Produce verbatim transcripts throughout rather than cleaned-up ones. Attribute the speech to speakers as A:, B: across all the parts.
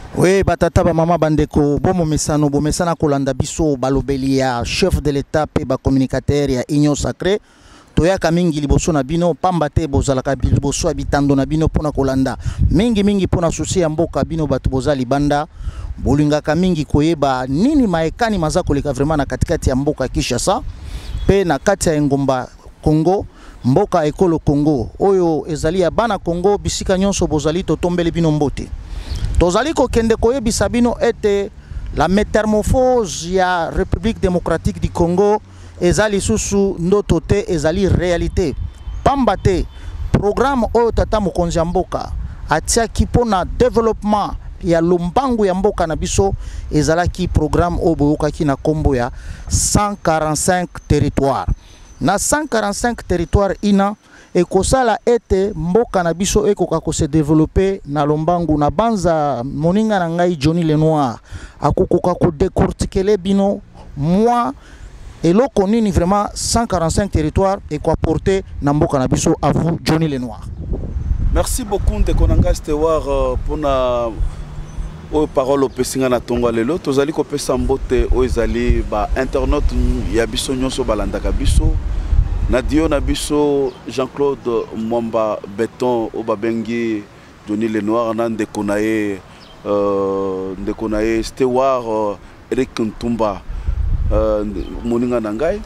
A: Oui, batata ba mama bandeko bomo mesano bo mesana kolanda biso balobeli ya chef de l'état pe ba communicateur ya Union Sacrée toyaka mingi liboso na bino pamba te bozalaka liboso abitando na bino pona kolanda mingi mingi pona susi ya mboka bino batu bozali banda bolingaka mingi koyeba nini maekani maza koleka vraiment na katikati ya mboka Kinshasa pe na kati ya ngomba Congo mboka ekolo Congo oyo ezali ya bana Congo bisika nyonso bozali totombeli bino mbote tozali ko kende koyebisa bino ete la métamorphose ya République démocratique du Congo ezali susu ndoto te ezali réalité pamba te programme oyo tata mokonzi ya mboka atiaki pona développement ya lombangu ya mboka na biso ezalaki programme oyo boyokaki na kombo ya cent quarante-cinq territoires na cent quarante-cinq territoires ina ekosala ete mboka na biso ekoka ko se développer na lombangu na banza moninga na ngai Johnny Lenoir akokoka ko décortiquer bino moi eloko nini vraiment cent quarante-cinq territoires et quoi porter na mboka na biso à vous Johnny Lenoir.
B: Merci beaucoup de konanga stewar pour na o parole au pesinga na tonga lelo tozali ko pesa mbote o ezali ba internaute ya biso nyonso balandaka biso na dio na biso Jean-Claude Mwamba Beton o babengi Johnny Lenoir na ndeko na ye euh ndeko na ye stewar uh, Eric Ntumba uh, moninga na ngai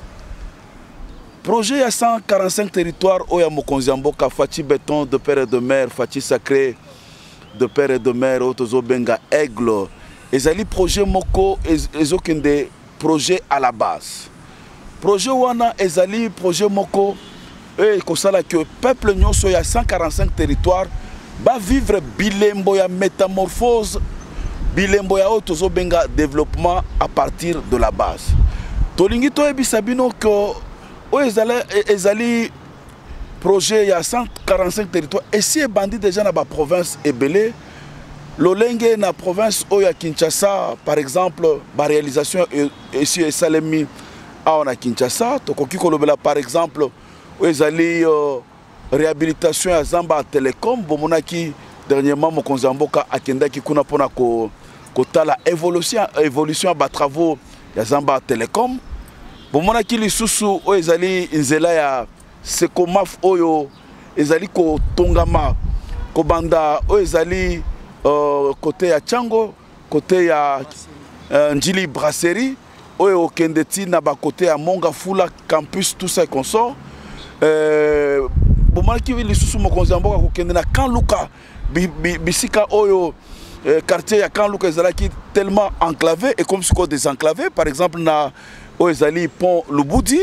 B: projet ya cent quarante-cinq territoires oya mokonzi ya mboka Fachi Beton de père et de mère Fachi Sacré de père et de mère otozo benga aigle ezali projet moko ezokende projet à la base projet wana ezali projet moko e kosala que peuple nyonso ya cent quarante-cinq territoires ba vivre bilembo ya métamorphose bilembo ya otozo benga développement à partir de la base tolingi to ebisa bino ko o ezali ezali projet il y a cent quarante-cinq territoires et si bandit déjà dans la province ebele lolenge na province oya Kinshasa par exemple ba réalisation ici Salemi a na Kinshasa tokoki kolobela par exemple o ezali uh, réhabilitation ya Zamba Telecom bomonaki dernièrement mokonzi mboka akendaki kuna pona ko kotala évolution évolution ba travaux ya Zamba Telecom bomonaki lisusu o ezali nzela ya Sekomaf oyo ezali ko tongama ko banda o ezali uh, côté ya Tchango côté ya uh, Njili Brasserie oyo kendeti na ba côté ya Monga Fula campus tout ça consort euh bomaki lisusu mokonzi mboka ko kende na Kanluka bisika oyo euh, quartier ya Kanluka ezalaki tellement enclavé et comme ce qu'on désenclavé par exemple na o ezali pont Lubudi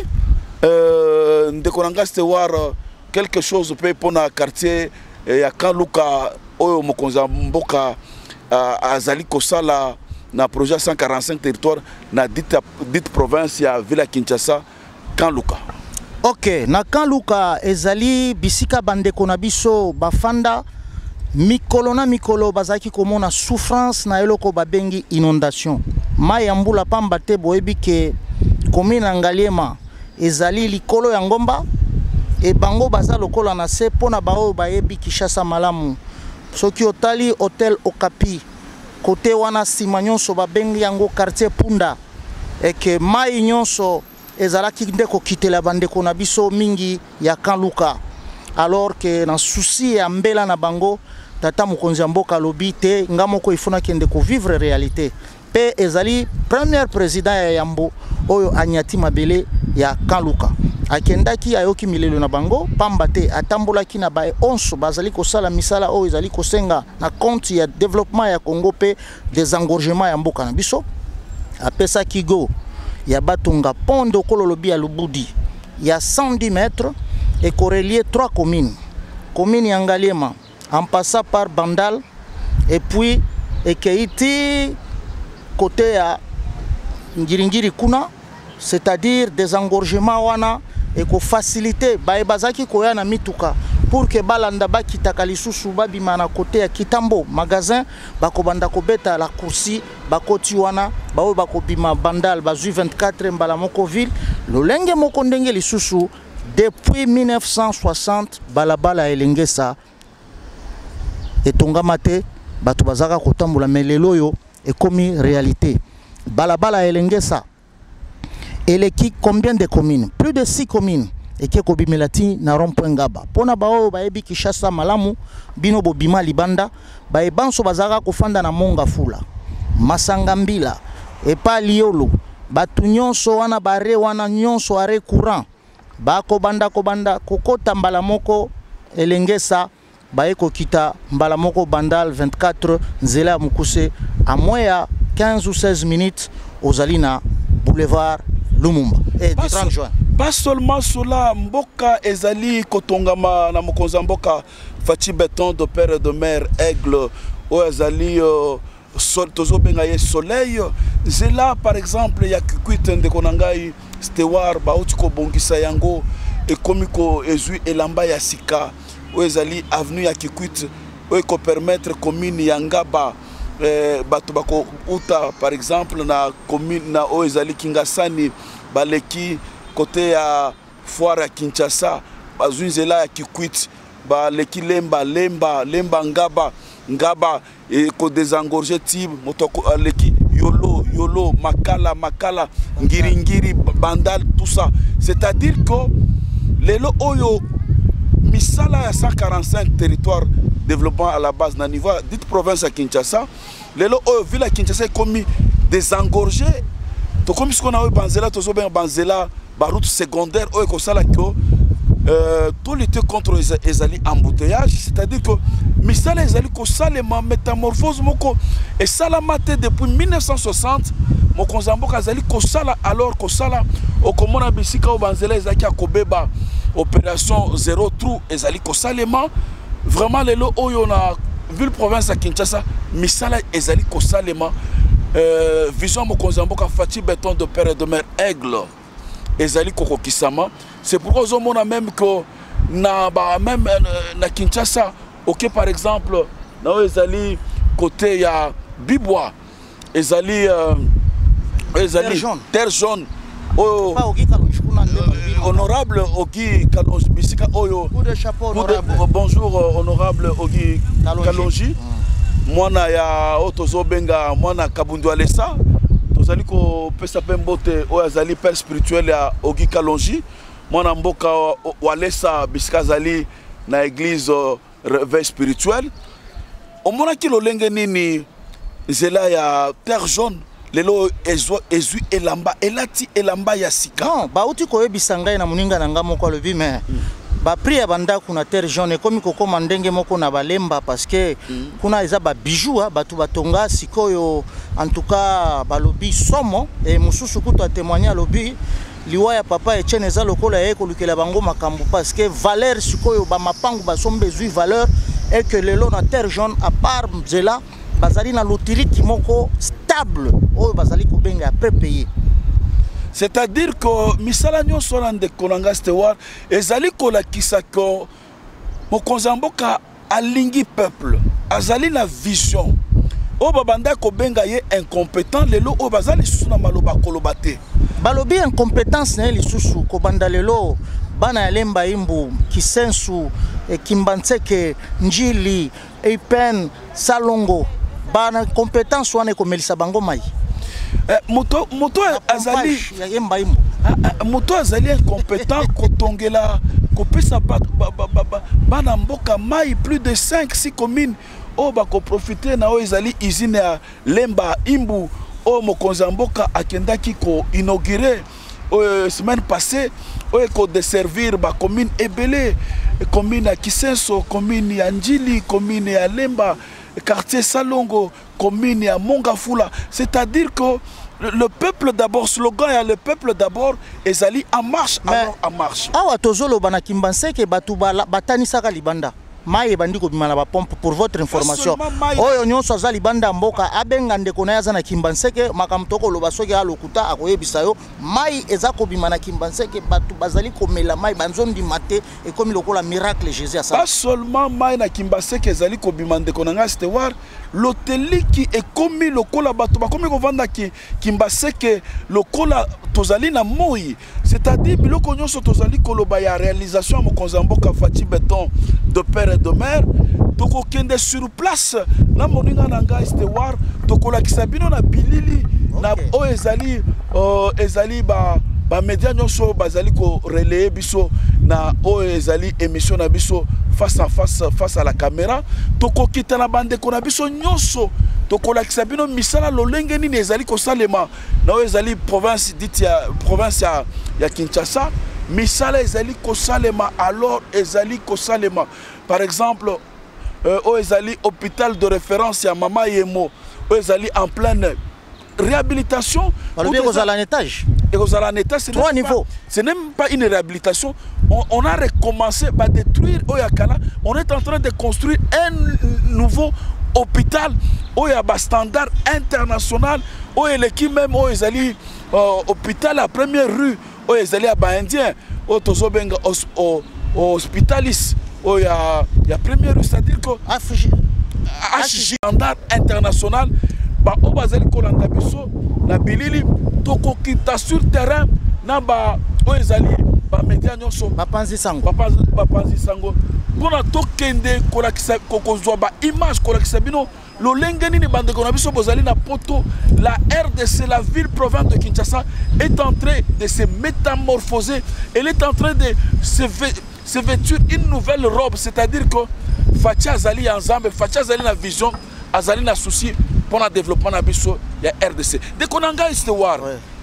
B: euh ndekonanga stewar quelque chose peut pour na quartier ya Kanluka oyo mokonzi mboka azali kosala na projet cent quarante-cinq territoires na dite dite province ya Ville Kinshasa Kanluka.
A: OK, na Kanluka ezali bisika bandeko na biso bafanda mikolo na mikolo bazaki komona souffrance na eloko babengi inondation. Mai ya mbula pamba te boyebi ke commune Ngaliema ezali likolo ya ngomba e bango baza lokola na se pona bao bayebi Kinshasa malamu soki otali Hotel Okapi côté wana sima nyonso babengi yango quartier Punda et que mai nyonso ezalaki ndeko kitela bandeko na biso mingi ya Kanluka alors que na souci ya mbela na bango tata mokonzi mboka lobi te ngamoko ifuna kende ko vivre réalité pe ezali premier président ya Yambo oyo Anyati Mabele ya Kanluka akendaki ayoki milelo na bango pamba te atambolaki na bae onso bazali kosala misala oyo ezali kosenga na compte ya développement ya Congo pe désengorgement ya mboka na biso apesa kigo ya batunga pont de kololobi ya Lubudi ya cent dix mètres et correlier trois communes commune ya Ngaliema en passant par Bandal et puis Ekeiti côté ya Ngiringiri kuna c'est-à-dire des engorgements wana et ko faciliter ba bazaki koya na mituka pour que balanda bakitaka lisusu babima na côté ya Kitambo magasin bako banda ko beta la kursi bakoti wana bawo bako bima Bandal bazui vingt-quatre mbala moko ville lolenge moko ndenge lisusu depuis mille neuf cent soixante balabala elengesa etongama te bato bazaka kotambola mais lelo yo ekomi réalité. Balabala elengesa eleki combien de communes? Plus de six communes et qui kobimelati na rond-point Ngaba. Pona bao baebi Kishasa malamu bino bobima libanda baebanso bazaka kofanda na Monga Fula Masanga Mbila epa Liolo batu nyonso wana bare wana nyonso are courant bako banda ko banda kokota mbala moko elengesa baeko kita mbala moko bandal vingt-quatre nzela mukuse à moins ya quinze ou seize minutes aux Alina boulevard Lumumba et du trente juin.
B: Pas seulement cela, Mboka ezali kotongama na mokonza Mboka Fati Béton de père et de mère Aigle o ezali sol tozo bengaye soleil zela par exemple ya kikwite ndeko nangai stewar ba uti ko bongisa yango e komiko ezui elamba ya sika o ezali avenue ya kikwite o ko permettre commune ya Ngaba eh, bato bako uta par exemple na commune na o ezali Kingasani baleki côté ya foire ya Kinshasa bazunzela ya kikwite baleki lemba lemba lemba Ngaba Ngaba et ko désengorger tib motoko aleki yolo yolo makala makala ngiri ngiri bandal tout ça, c'est-à-dire que lelo oyo misala ya cent quarante-cinq territoires développement à la base na niveau dite province à Kinshasa lelo oyo ville à Kinshasa comme désengorger to comme ce qu'on a eu banzela to so ben banzela ba route secondaire oyo ko sala ko Euh, tout lutter contre les alliés embouteillage, c'est-à-dire que misala les alliés ko salema métamorphose moko et salamate depuis mille neuf cent soixante moko Zamboka zali ko sala alors ko sala au komona bisika o banzela ezaki akobeba opération zéro trou ezali ko salema vraiment lelo oyo na ville province à Kinshasa misala ezali ko salema euh, vision moko Zamboka Fati Béton de père et de mère Aigle ezali koko kisama. C'est pourquoi on a même que na ba même na Kinshasa OK par exemple na ezali côté ya Bibwa ezali euh, ezali terre jaune oh honorable Ogi Kalonji bisika oyo bonjour honorable Ogi Kalonji mwana ya otozo benga mwana Kabundu Alessa tozali ko pesa pembote o azali père spirituel ya Ogi Kalonji mwana mboka walesa bisika zali na église réveil spirituel omona ki lolenge nini zela ya terre jaune lelo ezo ezu elamba elati elamba ya sika
A: non ba uti ko yebisa ngai na muninga na ngamo ko lobi mais mm. ba priya banda kuna terre jaune komi ko koma ndenge moko na balemba parce que mm. kuna eza ba bijou ba tu batonga sikoyo en tout cas ba lobi somo et mususu kuto a témoigner lobi liwa ya papa Etienne eza lokola ye kolukela bango makambo parce que valeur sikoyo ba mapangu ba sombe zui valeur et que lelo na terre jaune à part zela bazali na loterie moko stable oyo bazali ko benga après payer.
B: C'est-à-dire que misala nyonso na ndeko nanga stewar ezali kolakisa ko mokonza Mboka alingi peuple azali na vision o babanda ko benga ye incompétent lelo o bazali suna maloba koloba te
A: balobi incompétence na lisusu ko banda lelo bana ya lemba imbu kisensu e kimbantseke njili epen salongo bana compétence wana ko melisa bango mai
B: eh, moto moto azali
A: ya yemba imbu
B: moto azali incompétent kotongela kopesa bana mboka mai plus de cinq six communes o bako profiter na o ezali usine ya lemba imbu o mokonza Mboka akendaki ko inaugurer euh, semaine passée o ko desservir ba commune ebele commune ya Kisenso commune ya Njili commune ya Lemba quartier Salongo commune ya Monga Fula, c'est-à-dire que le, le peuple d'abord slogan ya le peuple d'abord ezali en marche alors en marche
A: awa tozolo bana kimbanseke batu batanisaka libanda maye bandiko bimana ba pompe pour votre information oyo nyonso azali banda mboka abenga ndeko na yaza na kimbanseke makamtoko loba soki alokuta akoyebisa yo mai ezako bimana kimbanseke batu bazali komela mai banzondi mate et comme lokola miracle Jésus a ça
B: pas seulement mai na kimbanseke ezali ko bimana ndeko na nga stewar l'hôtel qui est commis le cola bato ba comme ko vanda ki kimbase que le cola tozali na moi, c'est-à-dire biloko nyonso tozali koloba ya réalisation mo konzamboka fati béton de père et de mère toko kende sur place na moninga na ngai Stewart tokola kisabino na bilili na o ezali o ezali ba ba média nyonso bazali ko relayer biso na o ezali émission na biso face à face face à la caméra toko kita na bande ko na biso nyonso tokola kisabino misala lolenge nini ezali ko salema na o ezali province dit ya province ya, ya Kinshasa misala ezali ko salema alors ezali ko salema par exemple euh, o ezali hôpital de référence ya Mama Yemo o ezali en pleine réhabilitation.
A: Alors bien aux à l'étage.
B: Et aux à l'étage, c'est
A: trois niveaux.
B: Ce n'est même pas une réhabilitation. On, on a recommencé à détruire Oyakala. On est en train de construire un nouveau hôpital. Oyaba standard international. Oye l'équipe même Oyezali hôpital la première rue. Oyezali à Indien. Otozobenga hospitalis. Oya la première rue, c'est-à-dire que H G standard international. Ba obazeli kolanda biso na bilili toko kita sur terrain na ba oezali ba media nyonso
A: ba panzi sango
B: ba panzi sango pona tokende kolakisa kokozwa ba image kolakisa bino lo lenge nini bande kona biso bozali na poto la R D C la ville province de Kinshasa est en train de se métamorphoser, elle est en train de se, se vêtir une nouvelle robe, c'est-à-dire que Fatia Azali ensemble Fatia Azali na vision Azali na souci pour le développement de la R D C. Dès qu'on a engagé Stewart,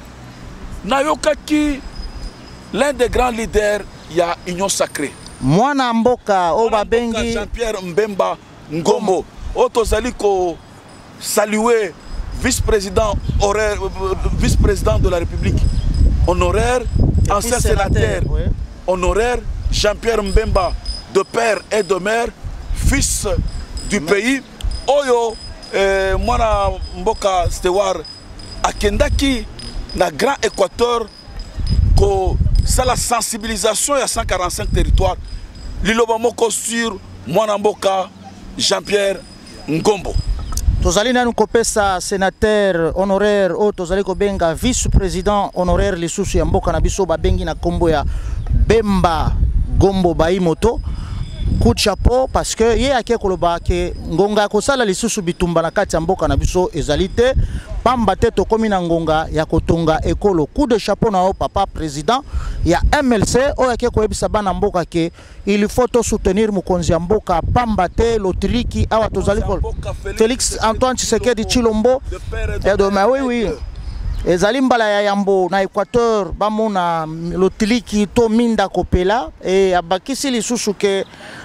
B: Nayoka qui l'un des grands leaders, il y a Union Sacrée.
A: Mwana Mboka, Obabengi.
B: Jean-Pierre Mbemba Ngombo. Otozali ko saluer vice-président horaire, vice-président de la République honoraire, ancien sénateur oui. honoraire, Jean-Pierre Mbemba, de père et de mère, fils du Mais... pays. Oyo. Eh, mwana Mboka Stewart akendaki na Grand Équateur ko ça la sensibilisation ya cent quarante-cinq territoires liloba moko sur mwana Mboka Jean-Pierre Ngombo
A: tozali nanu kopesa sénateur honoraire o tozali kobenga vice-président honoraire lisusu ya mboka na biso babengi na kombo ya Bemba Gombo Baimoto coup de chapeau parce que ye ake koloba ke ngonga kosala lisusu bitumba na kati ya mboka na biso ezalite pamba te tokomi na ngonga ya kotonga ekolo coup de chapeau na o papa président ya M L C o ake koyebisa bana mboka ke il faut to soutenir mokonzi ya mboka pamba te lotriki awa tozali ko Félix Antoine Tshisekedi Tshilombo et de oui oui ezali mbala ya yambo na Équateur bamona lotiliki to minda kopela et abakisi lisusu ke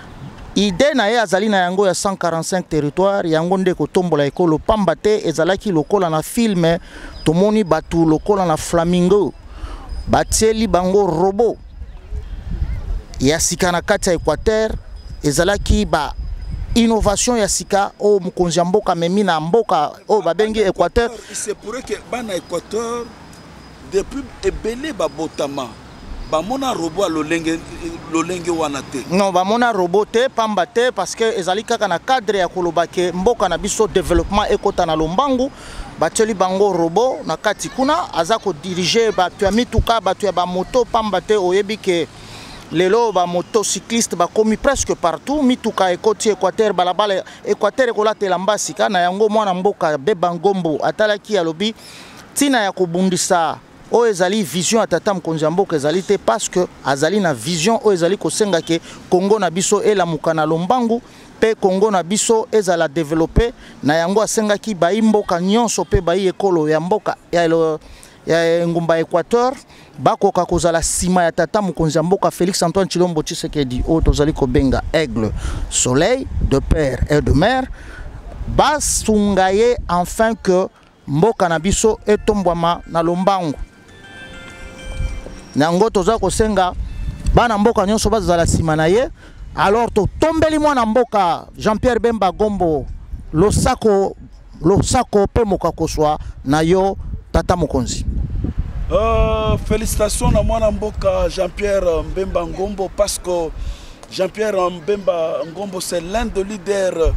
A: ide na ye azali na yango ya cent quarante-cinq territoires yango nde kotombola ekolo pamba te ezalaki lokola na filme tomoni batu lokola na Flamingo batieli bango robot ya sika na kati ya Équateur ezalaki ba innovation ya sika o mukonzi ya mboka memi na mboka o babengi Équateur.
B: C'est pour que bana Équateur depuis ebele babotama bamona robot lolenge lolenge wana te.
A: Non bamona robot te pamba te parce que ezali kaka na cadre ya koloba ke mboka na biso développement ekota na lombangu bateli bango robot na kati kuna aza ko diriger batu ya mituka batu ya ba moto pamba te oyebi ke lelo ba motocycliste ba komi presque partout mituka ekoti Équateur balabala Équateur ekolatela mbasika na yango mwana mboka Bemba Ngombo atalaki alobi tina ya kobundisa o ezali vision atata mokonzi ya mboka ezali te parce que azali na vision o ezali kosenga ke Congo na biso elamuka na lombangu pe Congo na biso ezala développer na yango asengaki bayi mboka nyonso pe bayi ekolo ya mboka ya ya ngumba Équateur bakoka kozala sima ya tata mokonzi ya mboka Félix Antoine Tshilombo Tshisekedi o tozali kobenga Aigle Soleil de père et de mère basungaye enfin que mboka na biso etombwama na lombangu nango toza kosenga bana mboka nyonso bazala sima na ye alors to tombeli mwana mboka Jean-Pierre Bemba Gombo losako losako pe moka koswa na yo tata mokonzi.
B: Euh, félicitations à mwana mboka Jean-Pierre Mbemba Ngombo parce que Jean-Pierre Mbemba Ngombo c'est l'un des leaders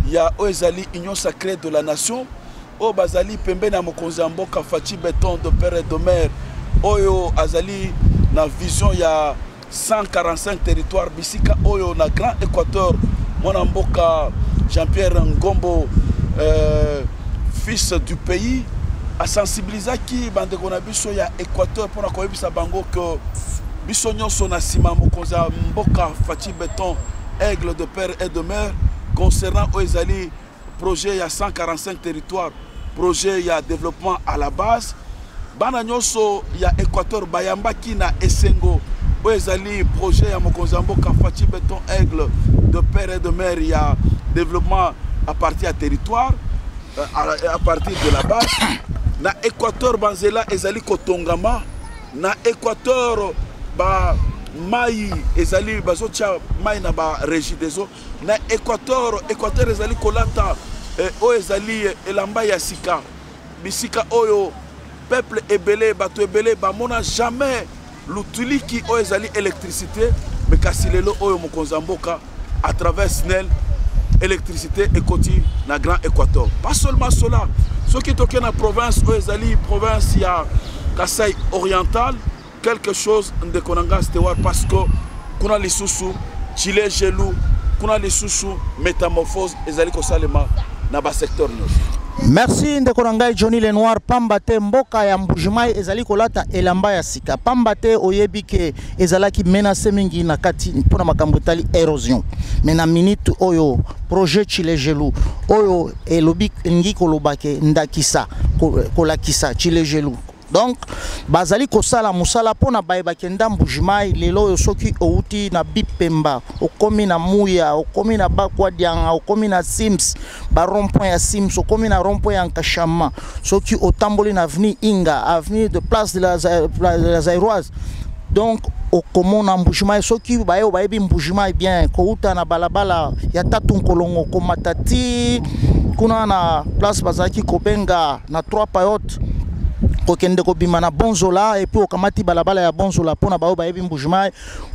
B: ya Oezali Union Sacrée de la Nation, O Bazali Pembena Mokonzamboka Fati Béton de père et de mère, Oyo Azali na vision ya cent quarante-cinq territoires Bisika Oyo na Grand Équateur, Monamboka Jean-Pierre Ngombo, euh, fils du pays, a sensibilisé qui bande qu'on a biso ya Équateur pour na bisa bango que biso nyonso na sima Mokonzamboka Fati Béton aigle de père et de mère concernant Oezali projet il y a cent quarante-cinq territoires, projet il y a développement à la base. Bananyoso il y a Équateur Bayamba qui na Essengo. Oezali projet il y a Mokonzamboka Fati Béton aigle de père et de mère, il y a développement à partir du territoire, à, à partir de la base. Na Équateur Banzela Ezali Kotongama, na Équateur ba Maï Ezali Bazocha Maï na ba régie des eaux. Na Équateur, Équateur ezali kolata eh, o ezali elamba ya sika bisika oyo peuple ebele bato ebele bamona jamais l'utili qui o ezali électricité mais kasi lelo oyo Mokonzamboka à travers S N E L électricité ekoti na Grand Équateur. Pas seulement cela, ceux qui toquent na province o ezali province ya Kasai oriental quelque chose de konanga stewar parce que kuna lisusu Chile gelou kuna lisusu métamorphose ezali kosalema na ba secteur nyonso.
A: Merci ndeko nangai Johnny Lenoir. Pambate mboka ya Mbujimai ezali kolata elamba ya sika. Pambate oyebi ke ezalaki menace mingi na kati mpona makambo tali érosion. Mena minute oyo projet Chile gelou oyo elobi ngi kolobake ndakisa kolakisa Chile gelou. Donc, bazali kosala musala pona baye bakenda Mbujimai lelo yo soki outi na Bipemba, okomi na Muya, okomi na Bakwadianga, okomi na Sims, ba rond-point ya Sims, okomi na rond-point ya Nkashama, soki otamboli na avenue Inga, avenue de place de la, de la Zairoise. Donc, okomo na Mbujimai soki baye bayebi Mbujimai bien, kouta na balabala ya Tatu Nkolongo komatati kuna na place bazaki kobenga na trois payotes. Kokende kobima na Bonzola et puis okamati balabala ya Bonzola pona bao bayebi Mbujimai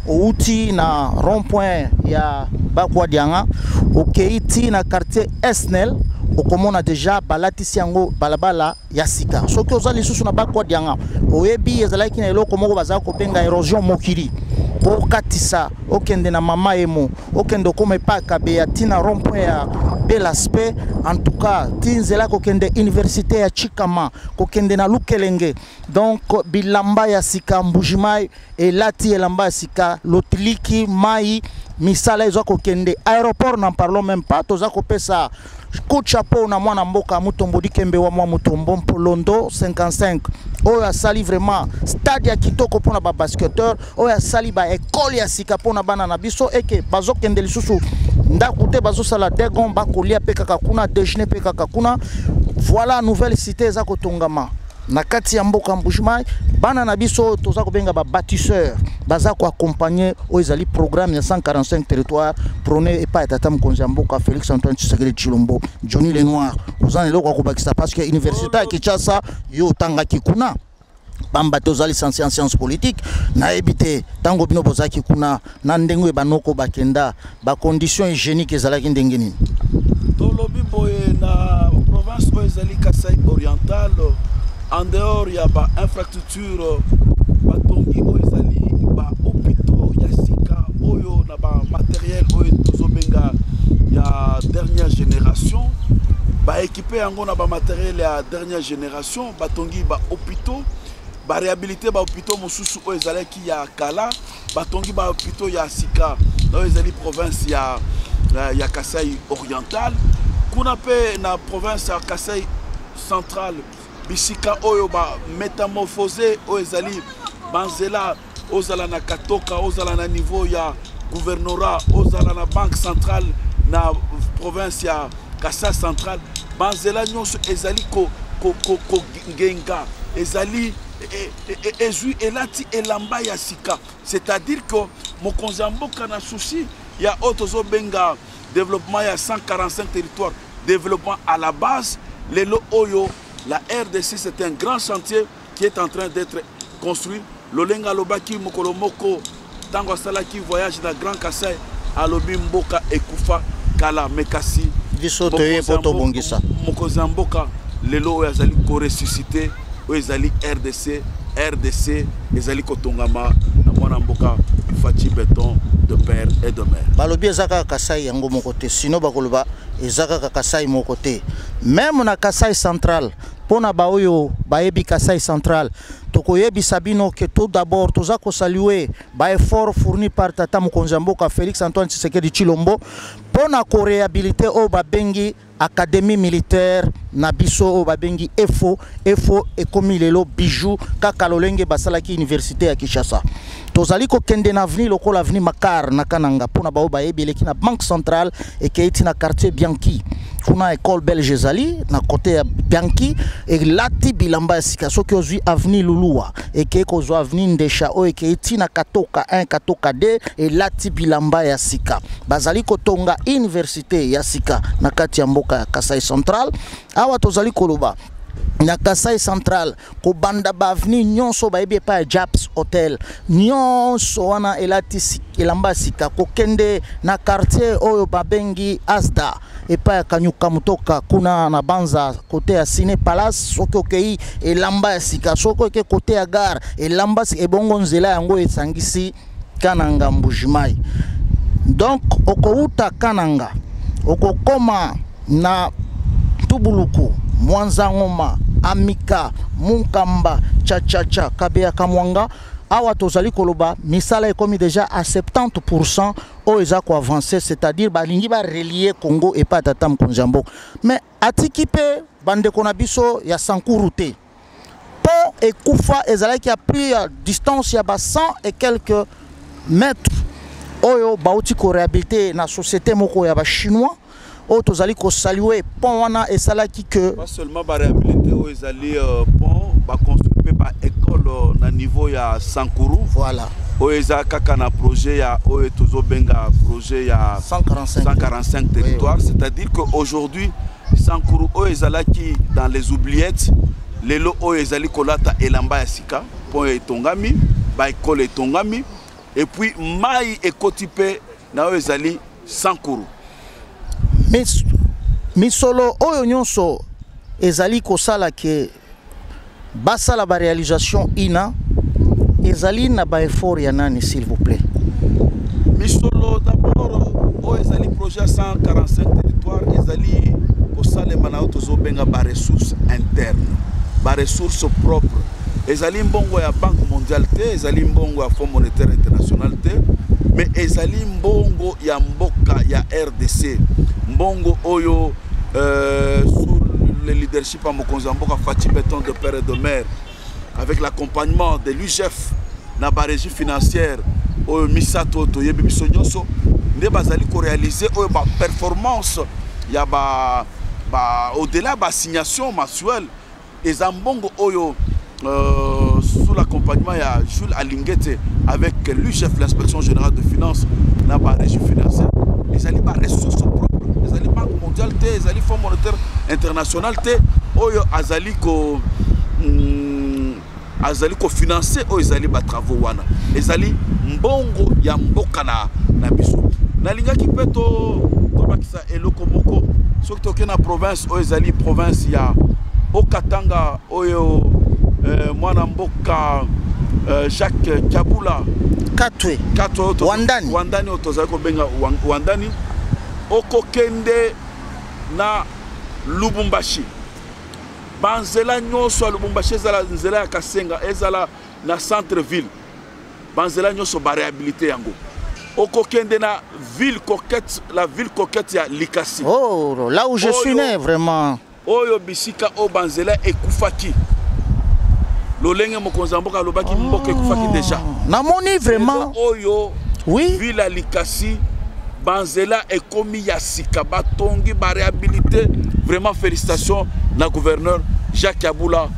A: outi na rond-point ya Bakwadianga okeiti na quartier S N E L okomona déjà balatisi yango balabala ya sika soki ozali susu na Bakwadianga oyebi ezalaki na eloko moko bazaka kobenga érosion mokili po katisa okende na mama emo okende koma pa kabe tina rond-point ya bel aspect en tout cas tinzela kokende université ya Chikama kokende na Lukelenge. Donc bilamba ya sika Mbujimai elati elamba ya sika lotiliki mai misala ezo kokende aéroport n'en parlons même pas toza kopesa coup de chapeau na mwana mboka Mutombo Dikembe wa mwa Mutombo Mpolondo cinquante-cinq oyo asali vraiment stade ya kitoko pona ba basketteur oyo asali ba école ya sika pona bana na biso eke bazokende lisusu ndakute bazosala degon bakolia pe kaka kuna déjeuner pe kaka kuna. Voilà nouvelle cité za kotongama na kati ya mboka Mbujimai bana na biso toza kobenga ba bâtisseur baza ko accompagner o ezali programme ya cent quarante-cinq territoires prôné et pas tata Mokonzamboka Félix Antoine Tshisekedi Tshilombo Johnny Lenoir ozana loko ko bakisa parce que université ya Kinshasa yo tanga kikuna bamba tozali licencié en sciences politiques na ebité tango bino bozaki kuna na ndengo banoko bakenda ba conditions hygiéniques ezalaki ndenge nini
B: tolobi boye na province o ezali Kasai oriental en dehors il y a ba infrastructure batongi o ezali ba hôpitaux ya sika oyo na ba matériel oyo tozobenga ya dernière génération ba équipé yango na ba matériel ya dernière génération batongi ba hôpitaux ba réhabiliter ba hôpitaux mosusu o ezali ki ya kala batongi ba hôpitaux ya sika na ezali province ya ya Kasai oriental kuna pe na province ya Kasai central bisika oyo ba métamorphosé o ezali banzela ozala na katoka ozala na niveau ya gouvernorat ozala na banque centrale na province ya Kasai central banzela nyonso ezali ko ko ko ngenga ezali ezui elati elamba ya sika, c'est-à-dire que Mokonzamboka na souci ya otozo benga développement ya cent quarante-cinq territoires, développement à la base lelo oyo. La R D C, c'est un grand chantier qui est en train d'être construit. Lolenga Lobaki Mokolomoko, Tango Salaki voyage dans Grand Kasai, Alobi Mboka Ekufa, Kala Mekasi,
A: biso toye poto bongisa
B: mokonzi mboka lelo oyo azali ko ressusciter oyo ezali R D C R D C ezali kotongama na mwana mboka Fachi Beton de père et de mère.
A: Balobi ezaka Kasai yango moko te, sino bakoloba ezaka Kasai moko te. Même na Kasai central, pona ba oyo baebi Kasai central, tokoyebi sabino que tout d'abord toza ko saluer ba effort fourni par tata mokonzi mboka Félix Antoine Tshisekedi Tshilombo pona ko réhabiliter o babengi académie militaire na biso o babengi E F O E F O ekomi lelo bijou kaka lolenge basalaki université ya Kinshasa. Tozali ko kende na avenue lokola avenue Makar na Kananga pona ba o baebi eleki na banque centrale et keiti na quartier Bianchi. Kuna école belge ezali na côté ya Bianchi et lati bilamba ya sika soki ozwi avenue Lulua et ke kozwa avenue Ndesha o et keiti na Katoka un Katoka deux et lati bilamba ya sika. Bazali kotonga université ya sika na kati ya mboka ya Kasai central. Awa tozali koloba na Kasai central ko banda ba avenue nyonso ba ebi pa Japs Hotel nyonso wana elati elamba sika ko kende na quartier oyo babengi Asda epa ya Kanyuka Mutoka kuna na banza kote ya Cine Palace soko kei elamba ya sika soko ke kote ya gare elamba ebongo nzela yango esangisi Kananga Mbujimai. Donc okouta Kananga okokoma na Tubuluku Mwanza Ngoma Amika Munkamba Chachacha Kabea Kamwanga awa tozali koloba misala ekomi déjà à soixante-dix pour cent o ezako avancé, c'est-à-dire balingi ba relier Congo et pas tata mokonzi mboka. Mais atiki pe bande kona biso ya Sankuru te pont ekufa ezalaki a plus à distance ya ba cent et quelques mètres oyo bauti ko réhabiliter na société moko ya ba chinois o tozali ko saluer pont wana esalaki que
B: pas seulement ba réhabiliter o ezali pont ba construire ba école na niveau ya Sankuru.
A: Voilà.
B: O eza kaka na projet ya o tozo benga projet ya
A: cent quarante-cinq,
B: cent quarante-cinq territoires, oui, oui. C'est-à-dire que aujourd'hui Sankuru o ezalaki dans les oubliettes, lelo o ezali kolata elamba ya sika pont etongami ba école etongami et puis mai ekotipe na o ezali Sankuru.
A: Mis misolo oyo nyonso ezali kosala ke basala ba réalisation ina ezali na ba effort ya nani s'il vous plaît.
B: Misolo d'abord o ezali projet cent quarante-cinq territoires ezali kosala mana tozo benga ba ressources internes ba ressources propres ezali mbongo ya Banque mondiale te ezali mbongo ya Fonds monétaire international te mais ezali mbongo ya mboka ya R D C mbongo oyo euh, sous le leadership à mokonzi mboka Fachi Beton de père et de mère avec l'accompagnement de l'U G F na ba régie financière oyo misato to yebi biso nyonso nde bazali ko réaliser oyo ba performance ya ba ba au-delà ba signation mensuelle ezambongo oyo euh, sous l'accompagnement ya Jules Alingete avec l'U G F l'inspection générale de finances na ba régie financière ezali ba ressources propres ezali Banque mondiale te ezali Fonds monétaire international te oyo azali ko mm, azali ko financer oyo ezali ba travaux wana ezali mbongo ya mboka na na biso nalingaki pe to to bakisa eloko moko soki toke na province oyo ezali province ya Okatanga oyo eh, mwana mboka eh, Jacques Kabula
A: Katwe
B: Katwe to,
A: Wandani
B: Wandani otozali ko benga Wandani okokende na Lubumbashi banzela nyonso ya Lubumbashi ezala nzela ya Kasenga ezala na centre ville banzela nyonso ba réhabiliter yango okokende na ville coquette la ville coquette ya Likasi.
A: Oh là où je suis né vraiment
B: oyo bisika o banzela ekufaki lolenge mokonzi mboka lobaki mboka ekufaki déjà
A: namoni vraiment
B: oyo
A: oui
B: ville ya Likasi banzela ekomi ya sika batongi ba réhabiliter vraiment félicitations na gouverneur Jacques Kabula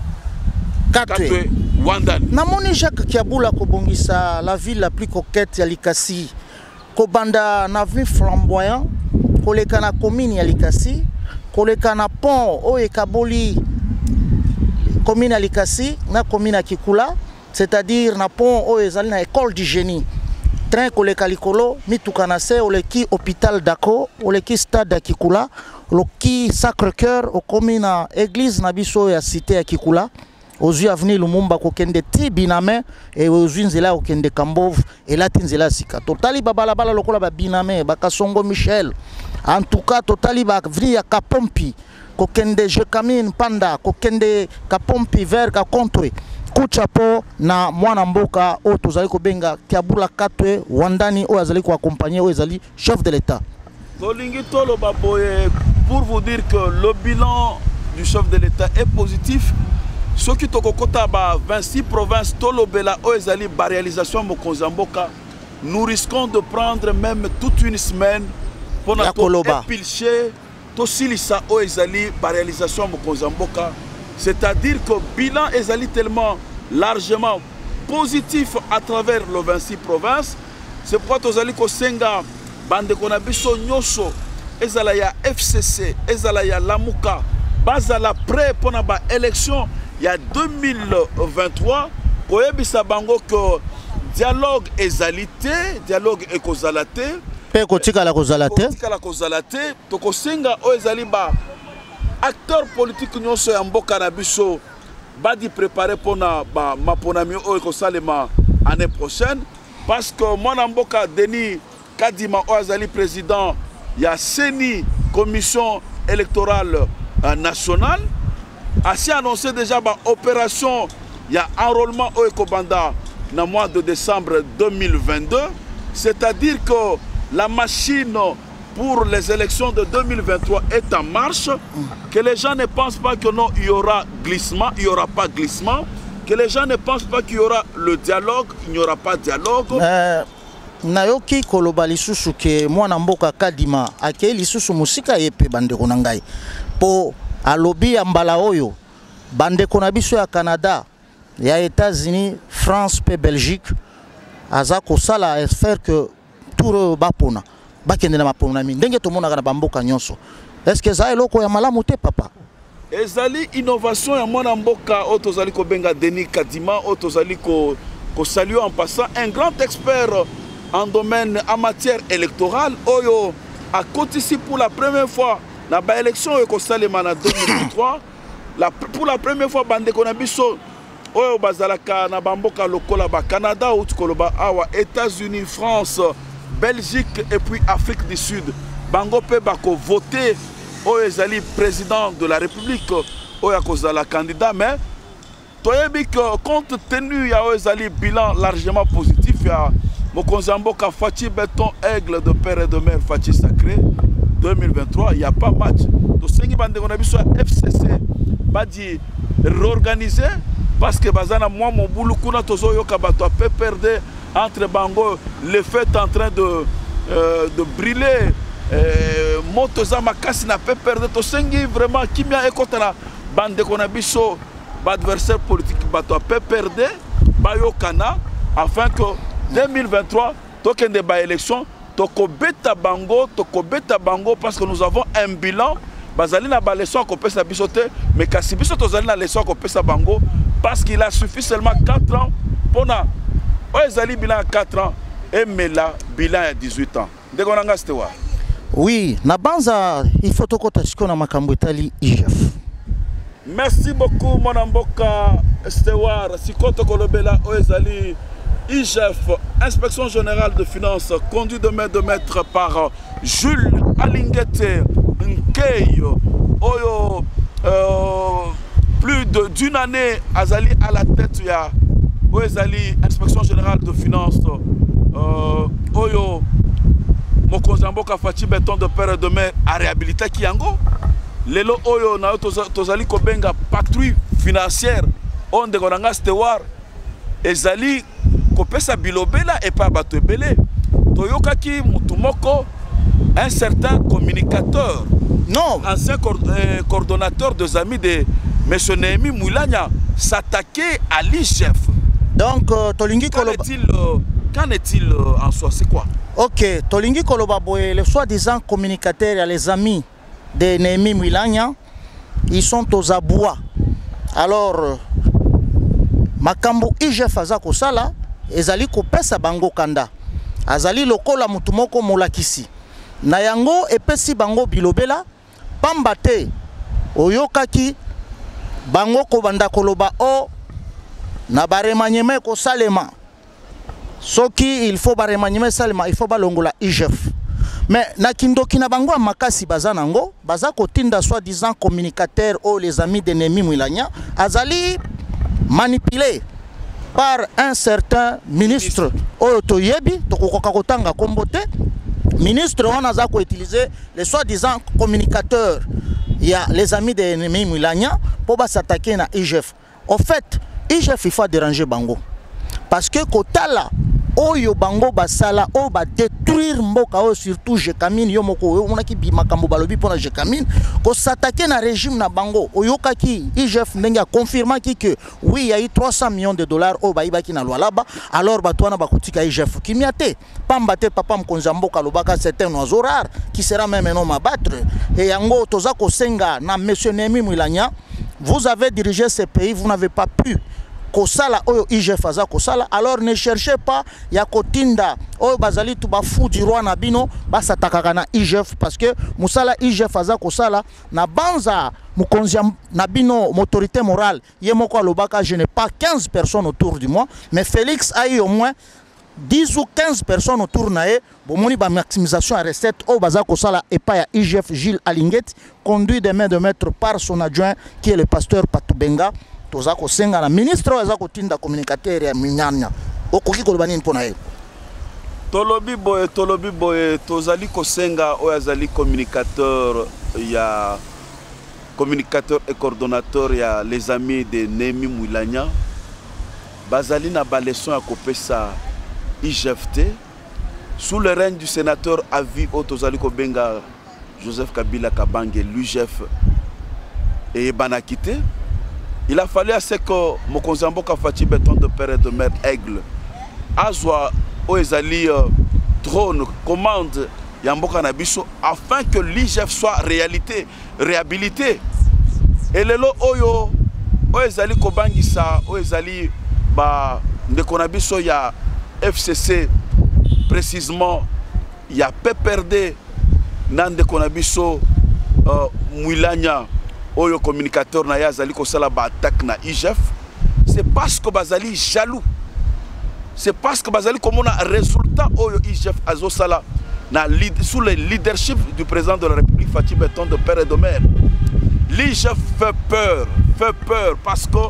A: Katwe
B: Wandani
A: namoni Jacques Kabula kobongisa la ville la plus coquette ya Likasi kobanda na ville flamboyant koleka na commune ya Likasi koleka na pont oyo ekaboli commune ya Likasi na commune ya Kikula c'est-à-dire na pont oyo ezali na école du génie train koleka likolo mituka na se oleki hôpital Dako oleki stade ya Kikula loki Sacré-Cœur okomi na église na biso ya cité ya Kikula ozwi avenue Lumumba kokende ti biname et ozwi nzela okende Kambove et la tinzela sika totali babala bala lokola ba biname bakasongo Michel en tout cas totali ba avenue ya Kapompi kokende Jekamine Panda kokende Kapompi vers ka Kontwe kuchapo na mwana mboka o tozali kobenga Kiabula Katwe Wandani o azali ko accompagner o ezali chef de l'état.
B: Tolingi tolo baboye pour vous dire que le bilan du chef de l'état est positif. Ce qui tokokota ba vingt-six provinces tolo bela o ezali ba réalisation mokonzi mboka. Nous risquons de prendre même toute une semaine pour notre épilcher to silisa o ezali ba réalisation mokonzi mboka. C'est-à-dire que le bilan est tellement largement positif à travers les vingt-six provinces. C'est pourquoi nous allons Kosenga, Bande Konabiso Nyoso, Ezalaya F C C, Ezalaya Lamuka, Bazala prêt pour l'élection il y a deux mille vingt-trois. Pour Ebisa Bango que dialogue ezalité, dialogue ekozalate.
A: Pekotika la kozalate.
B: Pekotika la kozalate. Tokosenga o ezali ba acteurs politiques nyonso ya mboka na biso badi préparer pour na ba maponami o ekosalema année prochaine parce que mwana mboka Denis Kadima o azali président ya Seni commission électorale euh, nationale a si annoncé déjà ba opération ya enrôlement o ekobanda na mois de décembre deux mille vingt-deux, c'est-à-dire que la machine pour les élections de deux mille vingt-trois est en marche, que les gens ne pensent pas que non, il y aura glissement, il n'y aura pas glissement, que les gens ne pensent pas qu'il y aura le dialogue, il n'y aura pas de dialogue.
A: Euh, nayoki koloba lisusu ke mwana mboka Kadima ake lisusu musika yepe bandeko na ngai po alobi ya mbala oyo bandeko na biso ya Canada ya États-Unis, France pe Belgique aza kosala faire que tout bapona bakende na maponami ndenge tomona kana bamboka nyonso est-ce que ça eloko ya malamu te papa
B: ezali innovation ya mwana mboka o tozali ko benga Denis Kadima o tozali ko ko saluer en passant un grand expert en domaine en matière électorale oyo a cotisé pour la première fois na ba élection ko salema na deux mille vingt-trois la pour la première fois bande ko na biso oyo bazalaka na bamboka lokola ba Canada ou tukoloba awa États-Unis, France, Belgique et puis Afrique du Sud. Bango pe bako voté au ezali président de la République au yakozala candidat mais toyebi que compte tenu ya ezali bilan largement positif ya mokonzi mboka Fachi Béton Aigle de père et de mère Fachi Sacré deux mille vingt-trois, il n'y a pas match. To sengi bande on a biso F C C badi réorganiser parce que bazana moi mon boulou kuna tozo yoka bato pe perdre entre bango le fait en train de euh, de brûler euh, motoza makasi na pe perdre to sengi vraiment kimia ekotana bande kona biso adversaire politique bato pe perdre bayokana afin que deux mille vingt-trois tokende ba élection tokobeta bango tokobeta bango parce que nous avons un bilan bazali na ba leçon ko pesa bisote mais kasi biso tozali na leçon ko pesa bango parce qu'il a suffi seulement quatre ans pour na ezali bilan quatre ans et mela bilan à dix-huit ans ndeko nanga stewa.
A: Oui, na banza il faut tokota siko na makambo etali I G F.
B: Merci beaucoup mon mboka Stewar sikoto kolobela ezali I G F, Inspection Générale de Finances, conduit de main de maître par Jules Alingete Nkeyo, Oyo, euh, plus d'une année, Azali à la tête, il y a Oezali, Inspection Générale de Finances, euh, Oyo, Mokonzambo Kafati Béton de père et de mère à réhabiliter Kiango, Lelo Oyo, Nao Tozali Kobenga, patrouille financière, on de Goranga Stewar, Ezali, Kopesa Bilobela et pas Batebele. Toyokaki Mutumoko, un certain communicateur,
A: non,
B: ancien euh, coordonnateur des amis de M. Néhémie Moulania, s'attaquer à l'I G F.
A: Donc, euh, Tolingi Koloba.
B: Qu'en est-il euh, euh, en soi? C'est quoi?
A: Ok, Tolingi Koloba, le soi-disant communicateurs et les amis de Néhémie Moulania, ils sont aux abois. Alors, euh, Makambo I G F Azako Sala, ezali kopesa bango kanda. Azali lokola mutumoko molakisi. Na yango epesi bango bilobela pamba te oyokaki bango ko banda koloba o na ba remaniement ko salema soki il faut ba remaniement salema il faut ba longola I G F. Mais na kindoki na bango makasi baza nango baza kotinda soi-disant communicateur ou les amis de Némi Mwilanya azali manipulé par un certain ministre oyo toyebi tokokoka kotanga kombote ministre on a utilisé les soi-disant communicateurs il y a les amis de Némi Mwilanya pour s'attaquer na I G F. En fait I G F il faut déranger bango parce que kotala oyo bango basala o ba détruire mboka o surtout Jekamine yo moko o monaki bi makambo balobi pona Jekamine ko s'attaquer na régime na bango oyoka ki I G F ndenge a confirmé ki que oui il y a eu trois cents millions de dollars o ba ibaki na lwalaba alors batwana bakutika I G F kimiate pamba te papa mkonza mboka lobaka c'est un oiseau rare qui sera même un homme à battre et yango toza ko senga na monsieur Némi Mwilanya vous avez dirigé ce pays vous n'avez pas pu Kosala oyo I G F aza kosala alors ne cherchez pas ya kotinda oyo bazali tu ba fou du roi na bino basa takaka na I G F parce que musala I G F aza kosala na banza mukonzi na bino autorité morale yemoko alobaka je n'ai pas quinze personnes autour de moi mais Félix a eu au moins dix ou quinze personnes autour nae bomoni ba maximisation à recette oyo baza kosala et pas ya I G F Gilles Alinguet conduit de main de maître par son adjoint qui est le pasteur Patubenga. Toza ko senga na ministre oza ko tinda communicateur ya minyanya okoki ko banini pona ye
B: tolobi boye tolobi boye tozali ko senga o azali communicateur ya communicateur et coordonnateur ya les amis de Némi Mwilanya bazali na ba leçon ya kopesa I G F T sous le règne du sénateur à vie o tozali ko benga Joseph Kabila Kabange l'U G F et banakité. Il a fallu à ce que Mokonzambo Kafati béton de père et de mère aigle Azwa Oezali trône commande Yamboka Nabiso afin que l'I G F soit réalité réhabilité et le lo oyo Oezali Kobangisa Oezali ba Ndekonabiso ya F C C précisément ya P P R D Nandekonabiso euh, Mwilanya oyo communicateur na yazali ko sala ba attaque na I G F c'est parce que bazali jaloux c'est parce que bazali comme on a résultat oyo I G F azo sala na sous le leadership du président de la République Fatou Béton de père et de mère l'I G F fait peur fait peur parce que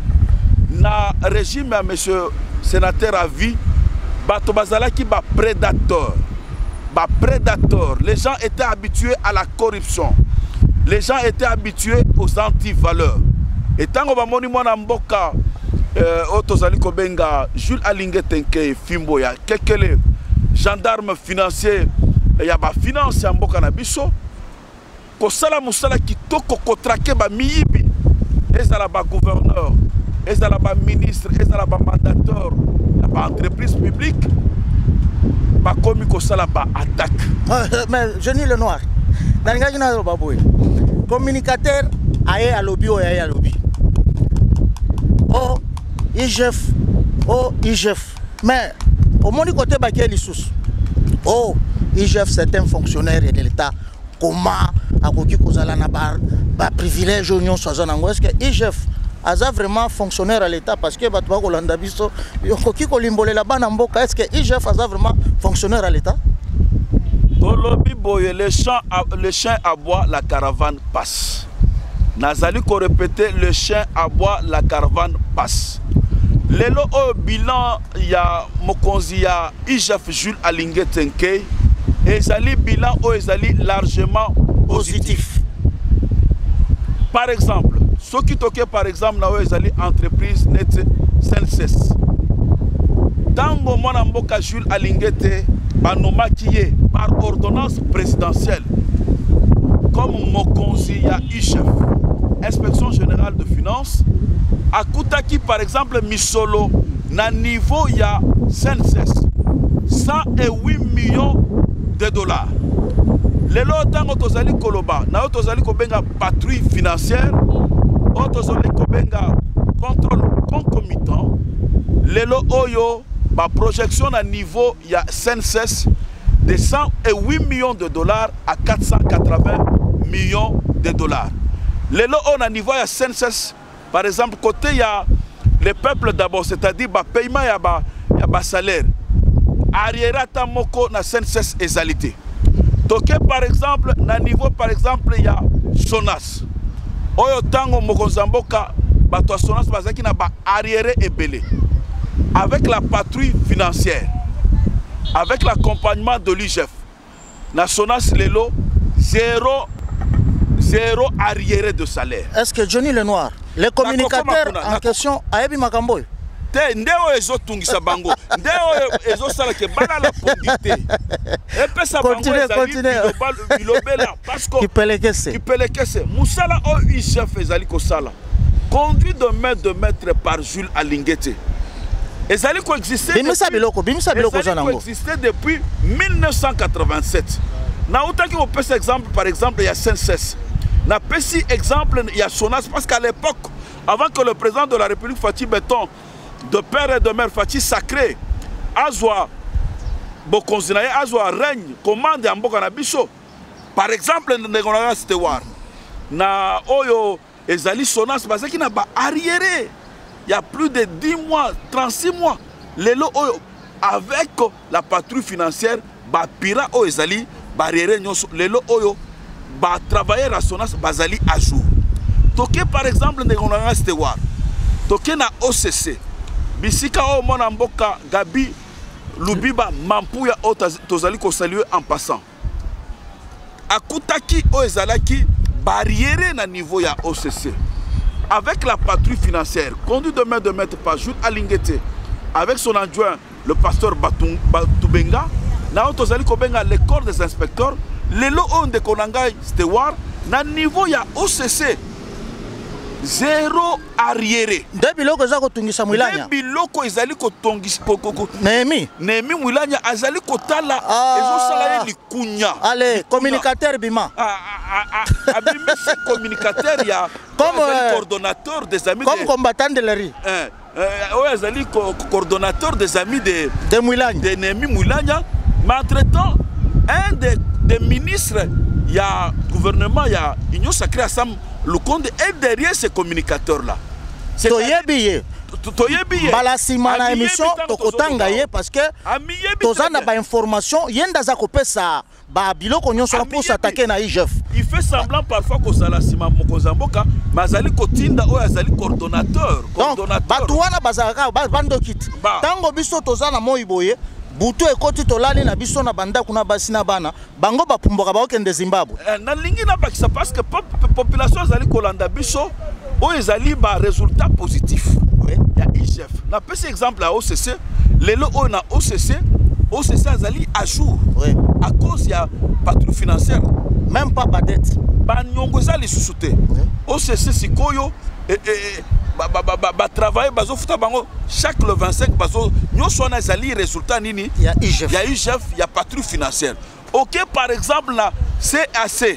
B: na régime à monsieur sénateur à vie bato bazala ki ba prédateur ba prédateur les gens étaient habitués à la corruption. Les gens étaient habitués aux anti-valeurs. Et tant que bamoni mwana mboka otozali kobenga Jules Alinguet Tenke Fimbo ya kekele gendarme financier ya ba finance ya mboka na biso ko sala musala kitoko ko traquer ba miyibi ezala ba gouverneur ezala ba ministre ezala ba mandateur ya ba entreprise publique ba komi ko sala ba attaque.
A: Mais je nie le noir. Nangaki na baboy. Communicateur aye à lobby ou aye à lobby. Oh, I G F, oh, I G F. Mais au moins du côté baké l'issous. Oh, I G F c'est un fonctionnaire de l'État. Comment à koki kozala na bar, ba privilège union soazan ango. Est-ce que I G F a vraiment fonctionnaire à l'État parce que batwa kolanda biso koki kolimbole la bana mboka. Est-ce que I G F a vraiment fonctionnaire à l'État?
B: Le chien, le chien aboie, la caravane passe. Nazali ko répéter le chien aboie, la caravane passe. Lelo au bilan ya Mokonzi ya I G F Jules Alinguet Tenke et zali bilan o ezali largement positif. Par exemple, ce qui toque par exemple na o ezali entreprise net Senses. Tango mwana mboka Jules Alinguet Banoma qui est par ordonnance présidentielle comme Mokonzi ya I G F, Inspection Générale de Finances, à Koutaki par exemple Misolo, na niveau ya Senses, cent huit millions de dollars. Lelo tango tozali koloba, na tozali kobenga patrouille financière, tozali kobenga contrôle concomitant, lelo oyo ma projection à niveau il y a Senses de cent huit millions de dollars à quatre cent quatre-vingts millions de dollars. Les lots on a niveau à S N C S, par exemple, côté il y a les peuples d'abord, c'est-à-dire le paiement et le salaire. Arrière à moko na S N C S égalité. Donc par exemple, na niveau par exemple il y a Sonas. Oyo tango mokonzamboka bato Sonas bazaki na ba arrière ebele. Avec la patrouille financière, avec l'accompagnement de l'I G F, na Sonas lelo zéro zéro arriéré de salaire.
A: Est-ce que Johnny Lenoir, les communicateurs en question, Ayebi Makamboy?
B: Te ndeo ezo tungisa bango, ndeo ezo sala ke bana la pondité. Et puis ça bango ezali bilobela parce que
A: Kipelekese.
B: Kipelekese. Musala o I G F ezali ko sala. Conduit de main de maître par Jules Alingete. Ezali ko exister.
A: Bimisa biloko, bimisa biloko zanango.
B: Ezali ko exister depuis mille neuf cent quatre-vingt-sept. Na utaki ko pesa exemple par exemple il y a S N C S. Na pesi exemple il y a Sonas parce qu'à l'époque avant que le président de la République Fatih Béton de père et de mère Fatih Sacré Azwa Bokonzinaye Azwa règne commande en Mboka na biso par exemple Ndegonanga Stewar na Oyo ezali Sonas parce qu'il n'a pas arriéré il y a plus de dix mois trente-six mois lelo Oyo avec la patrouille financière ba pira o ezali barrière nyonso lelo Oyo ba travailler à Sonas bazali à jour toke par exemple Ndegonanga Stewar toke na O C C bisika o mona mboka Gabi Lubiba Mampuya o tozali ko saluer en passant akutaki o ezalaki barrière na niveau ya O C C avec la patrouille financière conduit de main de maître par Jules Alingete avec son adjoint le pasteur Batubenga na o tozali ko benga le corps des inspecteurs lelo on de Konangai Stewar na niveau ya O C C zéro arriéré.
A: Debiloko za kotungisa Mwilanya.
B: Debiloko ezali kotongisa kokoko.
A: Nehemi.
B: Nehemi Mwilanya azali kotala ezo sala ye likunya.
A: Allez, communicateur bima.
B: Ah ah ah abimisi communicateur ya
A: comme
B: coordonnateur des amis
A: comme combattant de la rue.
B: Euh euh azali coordonnateur des amis de
A: de Mwilanya.
B: De Nehemi Mwilanya, mais entre-temps un des des ministres il y a gouvernement il y a Union Sacrée Ensemble le compte est derrière ces communicateurs-là.
A: C'est Toyebiye.
B: Toyebiye.
A: Balasima na émission tokotanga ye parce que tozana ba information yenda za kopesa ba biloko nyonso pour s'attaquer na I G F.
B: Il fait semblant parfois que Salasima Mokozamboka mazali kotinda o azali coordonnateur, coordonnateur.
A: Batuana bazaka bando kit. Tango biso tozana moyiboye butu ekoti tolali na biso na banda kuna basi na bana bango bapumboka baokende Zimbabwe
B: na lingi na bakisa parce que population azali kolanda biso o ezali ba résultat positif ya I G F na pese exemple à O C C lelo o na O C C O C C azali à jour à cause ya patrouille financière
A: même pas pas dette
B: ba nyongo ezali susute O C C sikoyo et ba ba ba ba travailler bazo futa bango chaque le vingt-cinq bazo nyoso na zali résultat nini
A: il y a I G F
B: il y a I G F il y a patrouille financière OK par exemple la C A C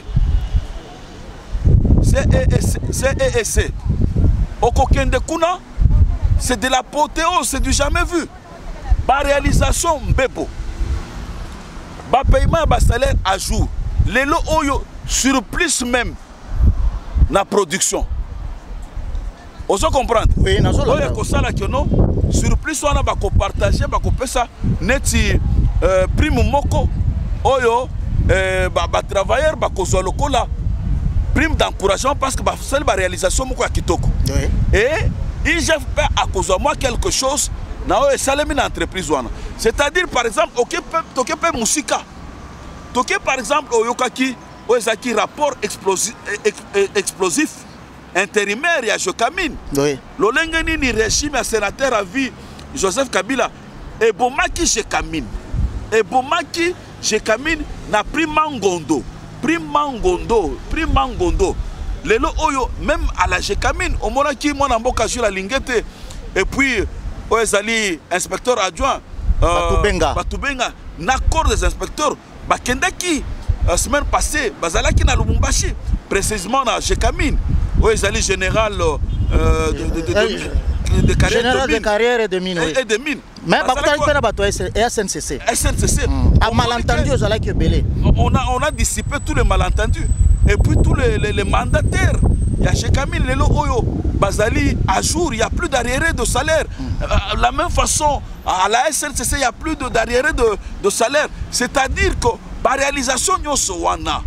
B: C E C okokende kuna c'est de l'apothéose c'est du jamais vu ba réalisation mbebo ba paiement ba salaire à jour lelo oyo surplus même na production. Vous comprenez?
A: Oui, nous
B: avons dit que surplus, on a partagé, on a neti prime moko, oyo, travailleur, prime d'encouragement parce que c'est la réalisation moko à Kitoko. Et il j'ai fait à cause de moi quelque chose, na o salemi na entreprise wana. C'est-à-dire par exemple, OK toke pe musika. Toke par exemple oyokaki, oyezaki rapport explosif explosif. Intérimaire, il y a Jokamine.
A: Oui.
B: L'olengeni ni régime à sénateur à vie Joseph Kabila. Et Bomaki Jekamine. Et Bomaki Jekamine n'a pris Mangondo. Pris Mangondo. Pris Mangondo. Lelo Oyo, même à la Jekamine, au Monaki, mon amboka sur la Lingete. Et puis, Oezali, inspecteur adjoint.
A: Batubenga.
B: Batubenga. N'accord des inspecteurs. Bakendaki, la semaine passée, Bazalaki na Lubumbashi. Précisément dans Jekamine. Oui, c'est général euh, de, de, de, de, de, de carrière
A: général
B: de mine.
A: De carrière et de mine.
B: Et, et de mine.
A: Mais S N C C.
B: S N C C.
A: A malentendu aux alaki belé.
B: On a, on a dissipé tous les malentendus. et puis tous les, les, les mandataires. Il y a chez Camille Lelo Oyo, Bazali, à jour, il n'y a plus d'arriéré de salaire. Mm. De la même façon, à la S N C C, il n'y a plus d'arriéré de, de salaire. C'est-à-dire que la réalisation wana,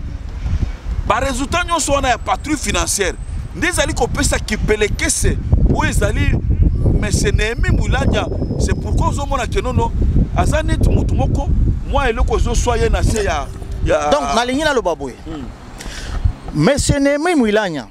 B: le résultat wana est patrouille financière. Des alliés qui ça qui peut les caisser, où ils allaient, mais c'est Némi Moulania. C'est pourquoi on a dit non, non, Azanet Moutoumoko, moi et le Kozo soyez nassé.
A: Donc, na ligne na le baboué. Mais c'est Némi Moulania.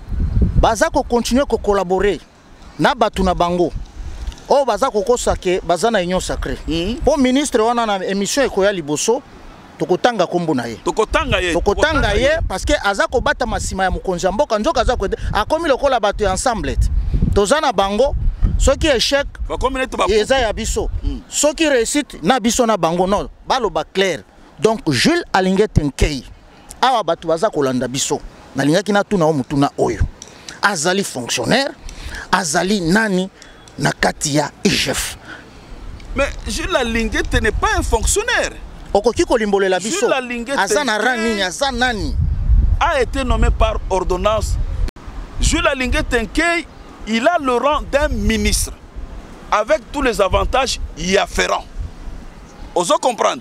A: Baza ko continuer ko collaborer na batu na bango. Oh baza ko kosake baza na union sacrée. Po ministre wana na émission ekoya liboso tokotanga kombo na ye.
B: Tokotanga ye.
A: Tokotanga ye parce que aza ko bata masima ya mukonzi mboka nzoka aza ko akomi lokola batu ensemble. Tozana bango soki échec eza ya biso. Soki réussite na biso na bango non baloba clair. Donc Jules Alingué Tenkei awa batu baza ko landa biso. Na lingaki na tuna o mutuna oyo. Azali fonctionnaire, Azali nani na katia chef.
B: Mais Jules Alingué n'est pas un fonctionnaire.
A: Okoki kolimbole la biso.
B: Jules Alingué
A: Azana ranini, azanani
B: a été nommé par ordonnance. Jules Alingué Tenkei, il a le rang d'un ministre avec tous les avantages y afférents. Osons comprendre.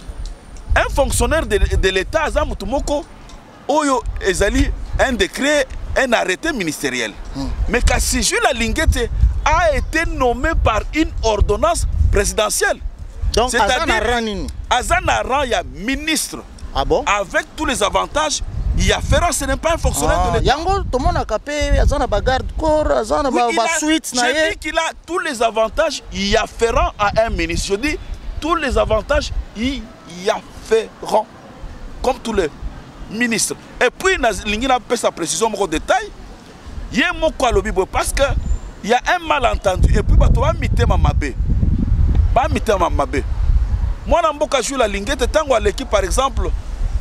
B: Un fonctionnaire de, de l'État, Azamutumoko, Oyo Ezali, un décret, un arrêté ministériel. Hmm. Mais Kassi Jules Alingué a été nommé par une ordonnance présidentielle.
A: Donc
B: c'est-à-dire Azana Raya ministre.
A: Ah bon?
B: Avec tous les avantages, il a fait ce n'est pas un fonctionnaire ah, de l'État.
A: Yango tout le monde a capé Azana bagarde corps, Azana ba suite na ye.
B: Je dis qu'il a tous les avantages y afférents à un ministre. Je dis tous les avantages y afférents comme tous les ministre. Et puis, il y a sa précision au détail. Il y a un mot parce qu'il y a un malentendu. Et puis, tu vas miter ma mabé. Pas miter ma mabé. Moi, je suis la ligne. L'équipe, par exemple,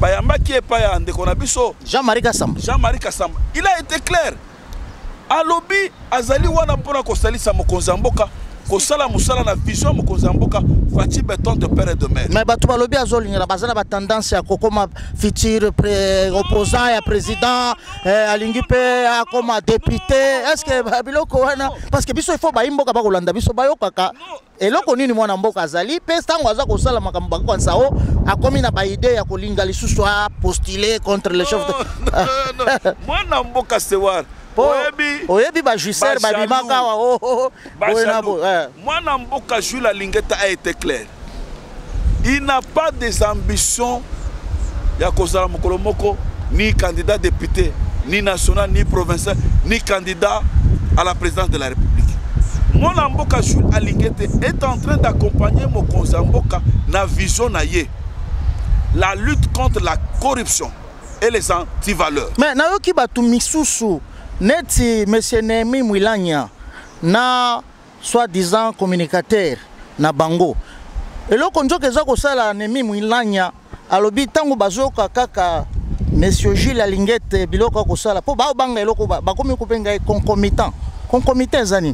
A: Jean-Marie Kassamba.
B: Jean-Marie Kassamba. Il a été clair. À lobby, Azali wana pona kosali sa mokonzamboka. Kosala musala na vision mokonzamboka fati béton de père et de mère.
A: Mais batu balobi azolinga bazana ba tendance ya kokoma futur opposant ya président alingi pe akoma député. Est-ce que biloko wana parce que biso il faut ba imboka ba kolanda biso ba yokaka eloko nini mwana mboka azali pe stango aza kosala makambo ba kwanza o akomi na ba idée ya kolinga lisusu a postuler contre le chef de
B: mwana mboka sewar.
A: Oyebi ba jusseur ba bimaka wa oh
B: moi Namboka Jules Alingué a été clair. Il n'a pas des ambitions ya kozala mokolo moko ni candidat député ni national ni provincial ni candidat à la présidence de la République. Moi Namboka Jules Alingué est en train d'accompagner Mokonza Mboka na vision na ye. La lutte contre la corruption et les antivaleurs.
A: Mais nayoki batu misusu Neti monsieur Némi Moulania na soi-disant communicateur na bango. Et là quand je eza ko sala Némi Moulania alobi tango bazoka kaka monsieur Jules Alingué biloko ko sala po ba banga eloko ba komi ko penga concomitant. Concomitant zani.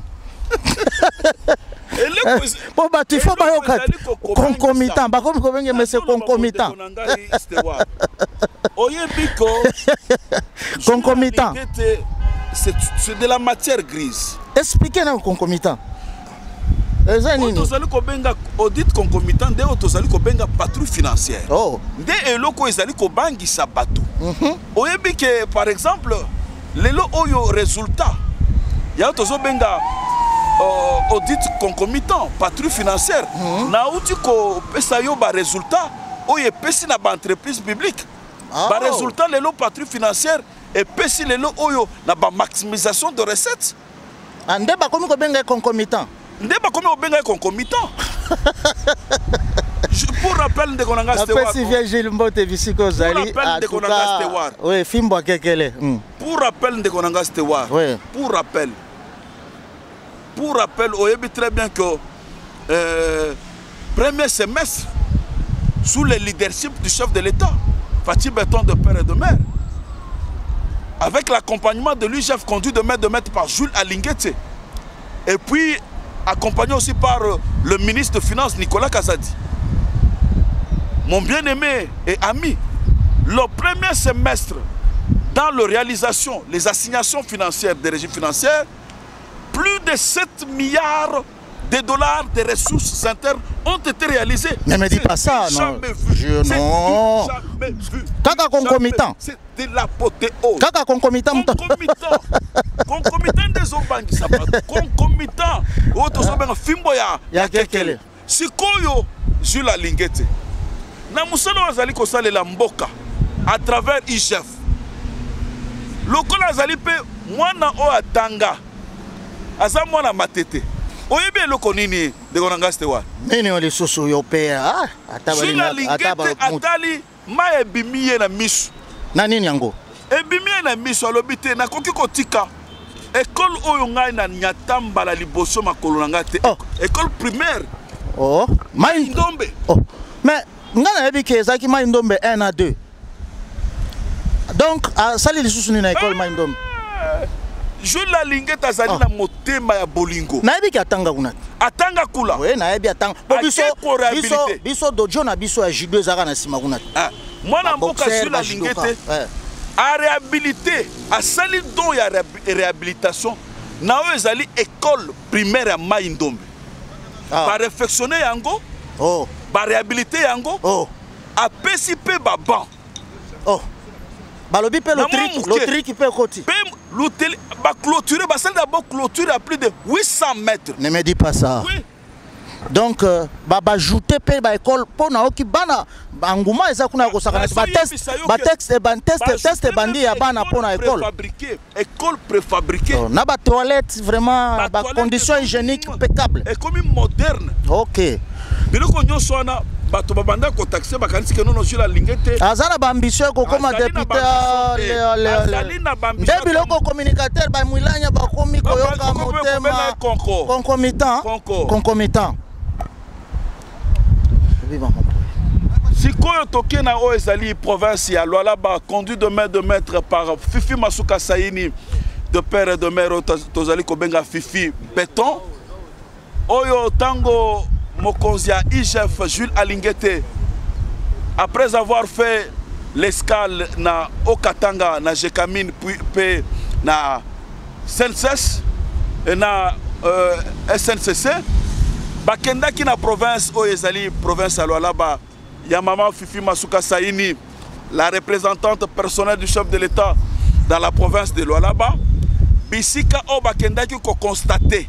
A: Pour battre, il faut pas concomitant. Bah comme comment monsieur concomitant. Concomitant.
B: C'est de la matière grise.
A: Expliquez-nous concomitant.
B: Audit concomitant, de autosali ko benga patrouille financière.
A: Oh.
B: De eloko ezali ko bangi sa bateau. Oyebi que par exemple, lelo oyo résultat. Ya autoso benga audit concomitant, patrouille financière. Na uti ko pesa yo ba résultat, oye pesi na ba entreprise publique. Ba résultat lelo patrouille financière et pesi lelo oyo na ba maximisation de recettes.
A: Ande ba komi ko benga concomitant.
B: Nde ba komi ko benga concomitant. Pour rappel de Konanga Stewart.
A: Si vient Gilles Mbote Visiko Zali.
B: Pour rappel de Konanga Stewart.
A: Oui, Fimbo Kekele.
B: Pour rappel de Konanga Stewart.
A: Oui.
B: Pour rappel. Pour rappel, on sait très bien que euh, premier semestre, sous le leadership du chef de l'État, Fatih Béton de père et de mère, avec l'accompagnement de lui, chef conduit de main de maître par Jules Alingué, et puis accompagné aussi par euh, le ministre de Finances Nicolas Kazadi. Mon bien-aimé et ami, le premier semestre dans la réalisation, les assignations financières des régimes financiers, plus de sept milliards de dollars de ressources internes ont été réalisées.
A: Ne me dis pas ça, non.
B: Jamais vu.
A: Je non.
B: Jamais vu.
A: Kaka concomitant.
B: C'est de l'apothéose.
A: Kaka concomitant.
B: Concomitant. Concomitant des obangi ça pas. Concomitant. Auto sobenga fimbo ya
A: ya kekele.
B: Sikoyo Jules Alingete. Na musala wazali ko salela mboka à travers I G F. Lokola azali pe mwana o atanga. Aza mwana matete. Oyebi eloko nini de konangaste wa.
A: Nini ole soso yo pe ah
B: atabali atabali atali ma ebimiye na misu.
A: Na nini yango?
B: Ebimiye na misu alobi te na koki kotika. École oyo ngai na nyatamba la liboso makolo na ngate.
A: Oh.
B: École primaire.
A: Oh, Mai
B: Ndombe.
A: Oh. Mais ngana yebi ke zaki Mai Ndombe un à deux. Donc à sali lisusu ni na école Mai Ndombe.
B: Jules Alingete azali
A: oh.
B: na motema ya bolingo.
A: Na yebi ke atanga kuna.
B: Atanga kula.
A: Oui, na yebi atanga. Bo biso biso biso dojo na biso ya judo zaka na sima kuna.
B: Ah, mwana mboka Jules Alingete. A réhabilité, à sali don ya réhabilitation, na o ezali école primaire à Mai Ndombe.
A: Ah.
B: Ba réfectionner yango.
A: Oh.
B: Ba réhabiliter yango.
A: Oh.
B: A pesipe ba ban.
A: Oh. Balobi pe le trick, le trick pe koti.
B: Pe l'hôtel ba clôturer, ba salle d'abord clôturer à plus de huit cents mètres.
A: Ne me dis pas ça.
B: Oui.
A: Donc euh, ba ba ajouter pe ba école pona oki bana nguma eza kuna ko sakana ba test ba texte ba test test bandi ya bana pona école.
B: Préfabriqué, école préfabriquée.
A: Oh, na ba toilette vraiment ba, ba conditions hygiéniques impeccables.
B: Et comme moderne.
A: OK.
B: Biloko nyonso wana bato babanda ko taxer bakanisi ke nono Jules Alingete.
A: Azala ba ambition ko comme député le biloko communicateur ba mwilanya ba komi ko yoka motema concomitant concomitant.
B: Sikoyo toke na o ezali province ya Lualaba conduit de main de maître par Fifi Masuka Saini de père et de mère tozali ko benga Fifi Béton. Oyo tango mokonzi ya I G F Jules Alingete après avoir fait l'escale na Okatanga na Jekamine puis pe na S N C S et na euh, S N C C bakenda ki na province o ezali province ya Lualaba ya maman Fifi Masuka Saini la représentante personnelle du chef de l'État dans la province de Lualaba bisika o bakenda ki ko constater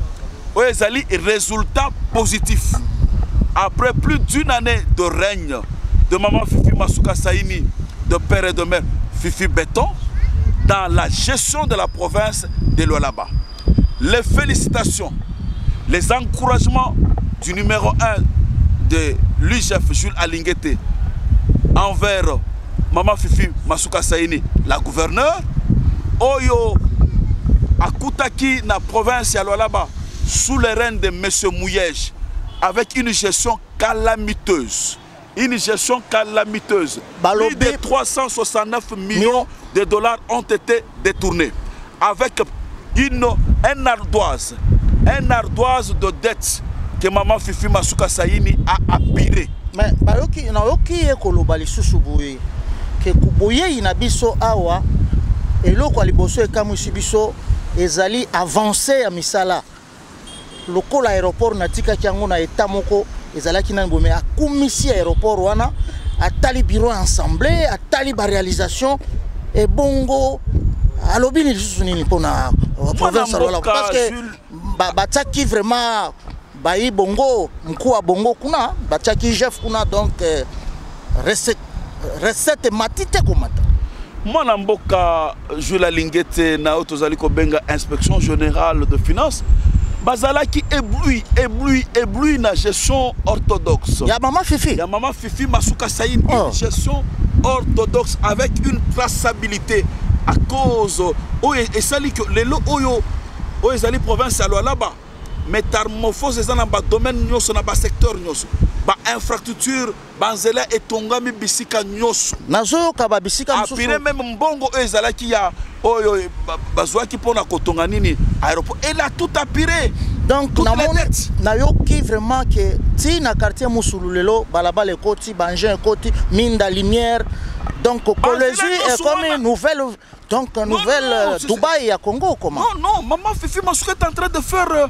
B: o ezali résultat positif après plus d'une année de règne de maman Fifi Masuka Saini de père et de mère Fifi Béton dans la gestion de la province de Lualaba. Les félicitations, les encouragements du numéro un de l'U G F Jules Alingete envers maman Fifi Masuka Saini, la gouverneure, Oyo Akutaki na province ya Lualaba sous les rênes de M. Mouyej avec une gestion calamiteuse. Une gestion calamiteuse. Plus de trois cent soixante-neuf millions de dollars ont été détournés avec une, une ardoise, une ardoise de dette que maman Fifi Masuka Saini a appiré.
A: Mais bayoki na yoki ekoloba lisusu boye ke kuboye ina biso awa eloko aliboso ekamusi biso ezali avancé ya misala lokola aéroport natika kiango na état moko ezalaki nani bome akumisi aéroport wana atali bureau ensemble atali ba réalisation et bongo alobi ni lisusu nini pona province wala parce que ba bataki vraiment bayi bongo mkuu wa bongo kuna bataki chef kuna donc euh, recette recette matite komata
B: mwana mboka Jules Alingete na otozali ko benga inspection générale de finances bazalaki ébloui ébloui ébloui na gestion orthodoxe
A: ya maman Fifi
B: ya maman Fifi Masuka Saini oh. Une gestion orthodoxe avec une traçabilité à cause oyo esali que lelo oyo oyo ezali province ya Lualaba métamorphose eza na ba domaine nyonso na ba secteur nyonso ba infrastructure banzela etongami bisika nyonso
A: nazo ka ba bisika
B: mususu apire même mbongo oyo ezalaki ya oyo bazwaki pona kotonga nini aéroport elle a tout apiré
A: donc na mona na yoki vraiment que ti na quartier Musulu lelo balabala ekoti bangin ekoti minda lumière Donc Kolwezi est comme une nouvelle, donc une nouvelle non, non, Dubaï à Congo, comment?
B: Non, non, Maman Fifi Masuka est en train de faire euh,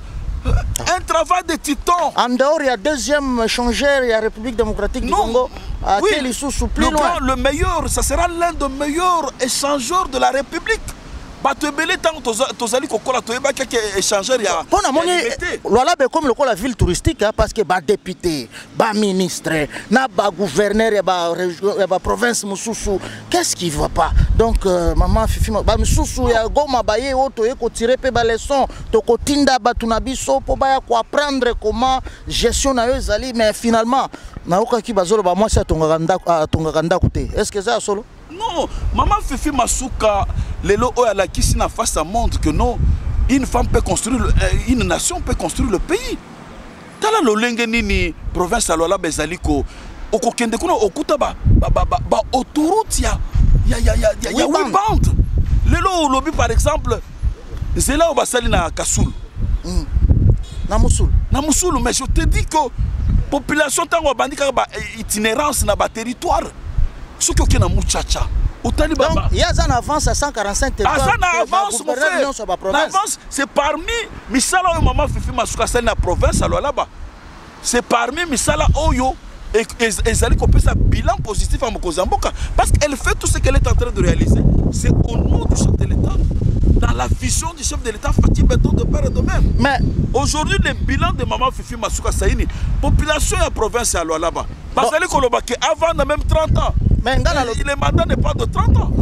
B: un travail de titan.
A: En dehors, il y a deuxième échangeur, il y a République démocratique
B: non,
A: du Congo. À
B: oui,
A: quel sous plus
B: le,
A: loin.
B: grand, le meilleur, ça sera l'un des meilleurs échangeurs de la République. Batebele tant tozali kokola toyeba quelques échangeurs ya.
A: Bon amoni lola be comme le la ville touristique hein, parce que ba député, ba ministre, na ba gouverneur et ba région ba province mususu, qu'est-ce qui va pas? Donc euh, maman Fifi ba mususu ya goma baye oto e ko tirer pe ba leçon, to ko tinda ba tunabiso po ba ya ko apprendre comment gestion na yo zali mais finalement na okaki bazolo ba moi ça tonga kanda tonga kanda côté. Est-ce que ça solo?
B: Non, Maman Fifi Masuka, les lots à la qui na face ça montre que non, une femme peut construire, le, une nation peut construire le pays. Tala lo lenge nini province alola bezaliko, okokende kuna okuta ba ba ba ba autoroute ya ya ya ya ya ya huit bandes. Les lots lobby par exemple, c'est là où basali na Kasoul.
A: Mm. Na Moussoul.
B: Na Moussoul, mais je te dis que population tango bandi ka ba itinérance na ba territoire. Ce qui est dans Mouchacha. Donc,
A: il y a un avance à cent quarante-cinq territoires.
B: Ah, ça avance, mon frère. L'avance, c'est parmi Misala et Maman Fifi Masuka, c'est la province, alors là-bas. C'est parmi Misala Oyo et Ezali qu'on peut faire bilan positif à Mokozamboka. Parce qu'elle fait tout ce qu'elle est en train de réaliser. C'est au nom du chef de l'État. Dans la vision du chef de l'État, Fatih Beton de père et de mère. Mais aujourd'hui, le bilan de Maman Fifi Masuka Saini, population et province, alors là-bas. Parce que avant même trente ans. Mais le mandat n'est pas de trente ans.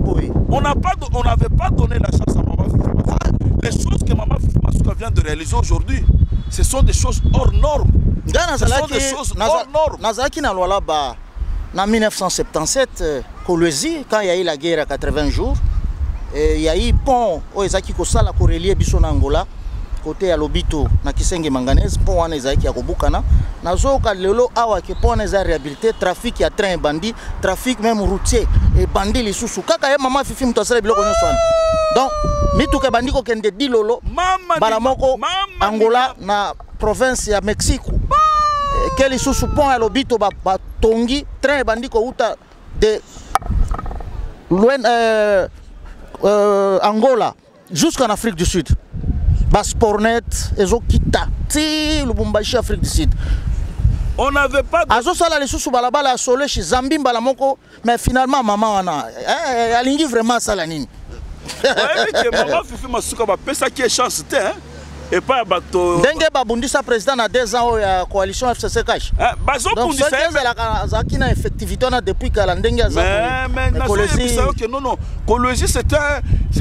B: On n'avait pas donné la chance à Maman Fifi Masuka. Les choses que Maman Fifi Masuka vient de réaliser aujourd'hui, ce sont des choses hors normes. Ce sont des choses hors normes.
A: Nazaki na loi là-bas, en mille neuf cent soixante-dix-sept, Kolwezi, quand il y a eu la guerre à quatre-vingts jours, il y a eu pont au Ezaki Kosala pour relier Biso na Angola. Côté à l'Obito, na Kisenge Manganese, pour un Ezaki à Kobukana. Nazo ka lelo awa ke pour un réhabilité trafic ya train bandit, trafic même routier et bandit les sous kaka ya Maman Fifi mutosala biloko nyonso. Donc mitu ke bandiko kende di lolo balamoko Angola na province ya Mexico. Quel sous pont à l'Obito ba tongi train bandiko uta de loin euh, euh, Angola jusqu'en Afrique du Sud. Baspornet, Ezokita, ti Lubumbashi, Afrique du Sud.
B: On n'avait pas de...
A: Azo sala les sous balabala à Solé chez Zambim balamoko, mais finalement maman ana, elle a vraiment salanine.
B: Oui, que Maman Fifi Masuka ba pesa qui est chance hein. Et pas bateau.
A: Dengue Babundisa président a deux ans la coalition F C C Cash.
B: Bazo Bundisa
A: la zakina effectivité on a depuis que la Dengue
B: a mais mais que non non, Kolwezi c'est un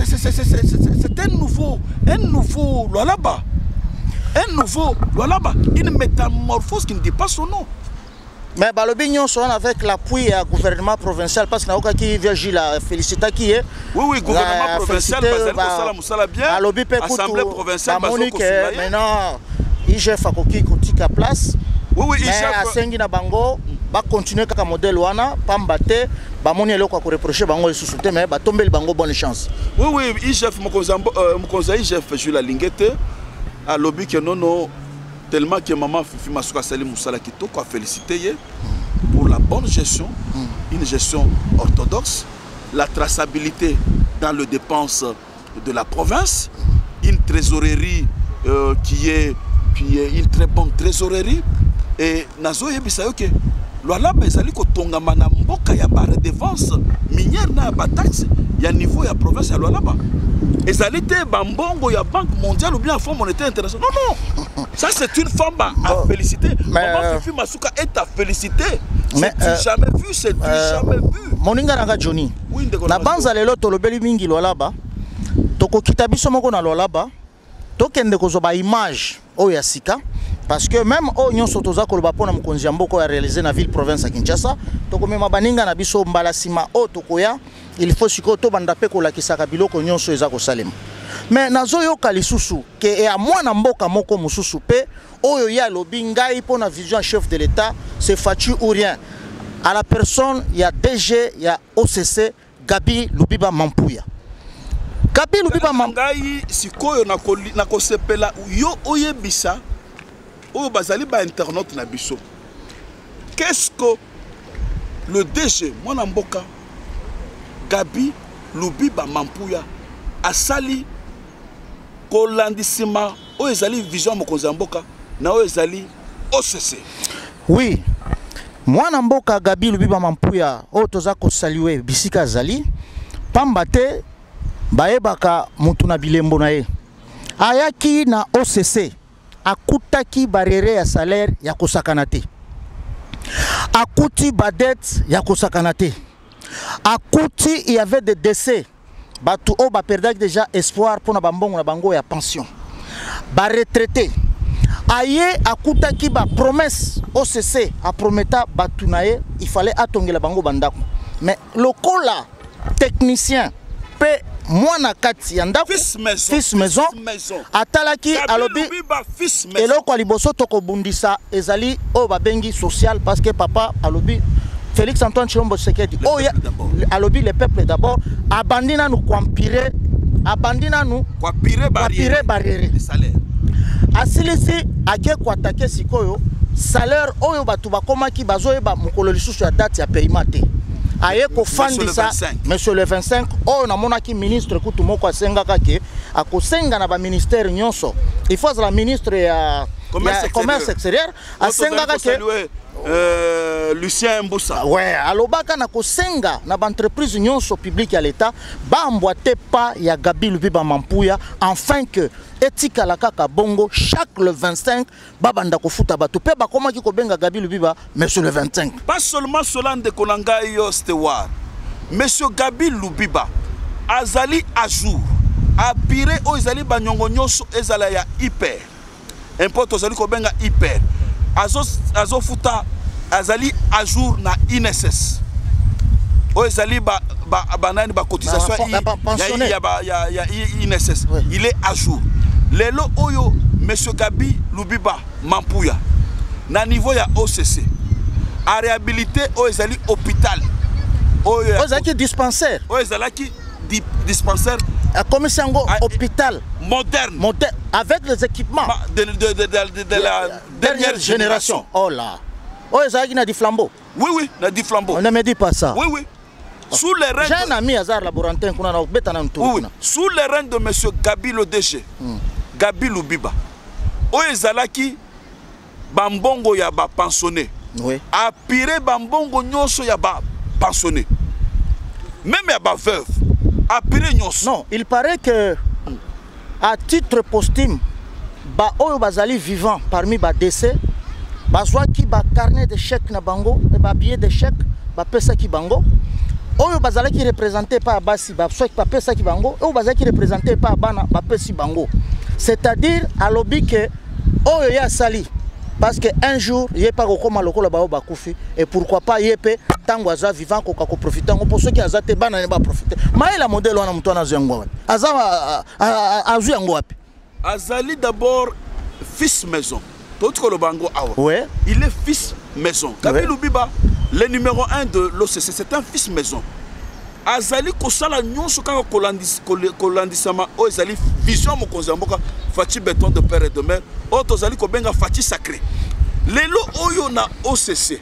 B: c'est un nouveau un nouveau là-bas. Un nouveau là-bas, une métamorphose qui ne dit pas son nom.
A: Mais Balobignon sont avec l'appui du gouvernement provincial parce que qui vient la félicita qui est.
B: Oui oui, gouvernement provincial parce que bien. Assemblée provinciale
A: maintenant I G F a koki kotika place.
B: Oui oui, I G F
A: mais à Sengi na bango va continuer comme modèle wana pambate ba moni eloko ko reprocher bango le sous mais ba tomber bango bonne chance.
B: Oui oui, I G F Mokozambo Mokoza I G F joue la lingete à lobby que non non tellement que Maman Fifi Masuka Sali Moussala Kitoko a félicité pour la bonne gestion, une gestion orthodoxe, la traçabilité dans les dépenses de la province, une trésorerie euh, qui, est, qui est une très bonne trésorerie. Et Nazo Yebisayo que Loala Bezali Kotonga Mana Mboka ya ba redevance minière na ba taxe ya niveau ya province ya Loala ba. Et ça était Bambongo, il y a Banque mondiale ou bien Fonds monétaire international. Non, non. Ça, c'est une femme à, à féliciter. Maman Fifi Masuka est à féliciter. C'est euh, jamais vu, c'est euh, jamais vu.
A: Moninga Nanga Johnny. Oui, na banza lelo tolobeli mingi lolaba. Toko kitabiso moko na lolaba. Tokende kozoba image o ya sika. Parce que même o nyonso toza koloba pona mokonzi mboko ya réaliser na ville province à Kinshasa. Toko mema baninga na biso mbala sima o tokoya. Il faut siko to banda pe ko lakisaka biloko nyonso eza ko salema. Mais nazo yoka lisusu ke e a mwana mboka moko mususu pe oyo ya lobi ngai pona vision chef de l'État c'est fatu ou rien. À la personne il y a D G, il y a O C C Gabi Lubiba Mampuya. Gabi Lubiba
B: Mampuya sikoyo na ko sepela yo oyebisa o bazali ba internaute na biso. Qu'est-ce que le D G mwana mboka Gabi Lubiba Mampuya asali kolandisima o ezali vision mokonzi mboka na o ezali O C C.
A: Oui. Mwana mboka Gabi Lubiba Mampuya o toza ko saluer bisika zali pamba te baebaka mutu na bilembo na ye ayaki na O C C akutaki barere ya salaire ya kosakana te akuti badet ya kosakana te akuti il y avait des décès batu o ba perdaki déjà espoir pour na bambongo na bango ya pension ba retraité aye akutaki ba promesse O C C a prometa batu na ye il fallait atongela bango bandako mais lokola technicien pe mwana kati ya ndako
B: fils maison
A: fils maison atalaki alobi eloko aliboso toko bundisa ezali o babengi social parce que papa alobi Félix Antoine Tshilombo Tshisekedi oh ya alobi le peuple d'abord abandina nous kwampirer abandina nous
B: kwapire barrière
A: barrière
B: de salaire
A: asilisi ake kwatake sikoyo salaire oyo batu bakomaki bazoyeba mokolo lisusu ya date ya paiement te aye ko fandisa monsieur le vingt-cinq oyo namonaki ministre kutu moko asengaka ke akosenga na ba ministère nyonso il faut la ministre ya commerce extérieur asengaka ke
B: Euh, Lucien Mboussa.
A: Ouais, alobaka na kosenga na ba entreprise nyonso publique à l'état ba mboite pas ya Gabi Lubiba Mampuya afin que etika la kaka bongo chaque le vingt-cinq ba banda ko futa bato pe ba komaki ko benga Gabi Lubiba monsieur le vingt-cinq.
B: Pas seulement Solande Konanga yo steward. Monsieur Gabi Lubiba azali à jour. Apire o ezali ba nyongo nyonso ezala ya hyper. Importe ozali ko benga hyper. Azo azo futa azali à jour na I N S S o ezali ba ba banani ba cotisation
A: il
B: y a ba ya ya I N S S il est à jour lelo oyo monsieur Gabi Lubiba Mampuya na niveau ya O C C a réhabilité o ezali hôpital oyo
A: o ezali dispensaire
B: o ezali ki dispensaire
A: a commencé un hôpital
B: moderne
A: moderne avec les équipements
B: de, de, de, de, de, de la dernière, dernière génération.
A: génération. Oh là. Oh, ça y a des flambeaux.
B: Oui, oui, il y a des flambeaux.
A: On ne me dit pas ça.
B: Oui, oui. Sous les règnes.
A: J'ai un ami Hazard Laborantin qu'on a bête en
B: oui, oui. Sous les règnes de monsieur Gabi le D G, hmm. Gabi Lubiba. Oh, ezalaki bambongo ya ba pensionné.
A: Oui.
B: A pire bambongo nyonso ya ba pensionné. Même ya ba veuve. A pire nyonso.
A: Non, il paraît que à titre posthume, ba oyo bazali vivant parmi ba décès, bazwa ki ba carnet de chèque na bango, et ba billet de chèque, ba pesa ki bango. Oyo bazali ki représenté par basi, ba soit ba pesa ki bango, oyo bazali ki représenté par bana, ba pesi bango. C'est-à-dire à l'obi que oyo ya sali parce que un jour il y a pas comme lokola ba ba kufi et pourquoi pas yepe tango aza vivant ko ka ko profiter pour ceux qui azate bana ne ba profiter. Mais la modèle wana mtu anazo yango. Aza azu yango wapi?
B: Azali d'abord fils maison. Tout le bango awa.
A: Ouais.
B: Il est fils maison. Gabi Lubiba, le numéro un de l'O C C, c'est un fils maison. Azali kosala nyonso kaka kolandis kolandisama o ezali vision mokonzi mboka fati béton de père et de mère o tozali ko benga fati sacré. Lelo oyo na O C C.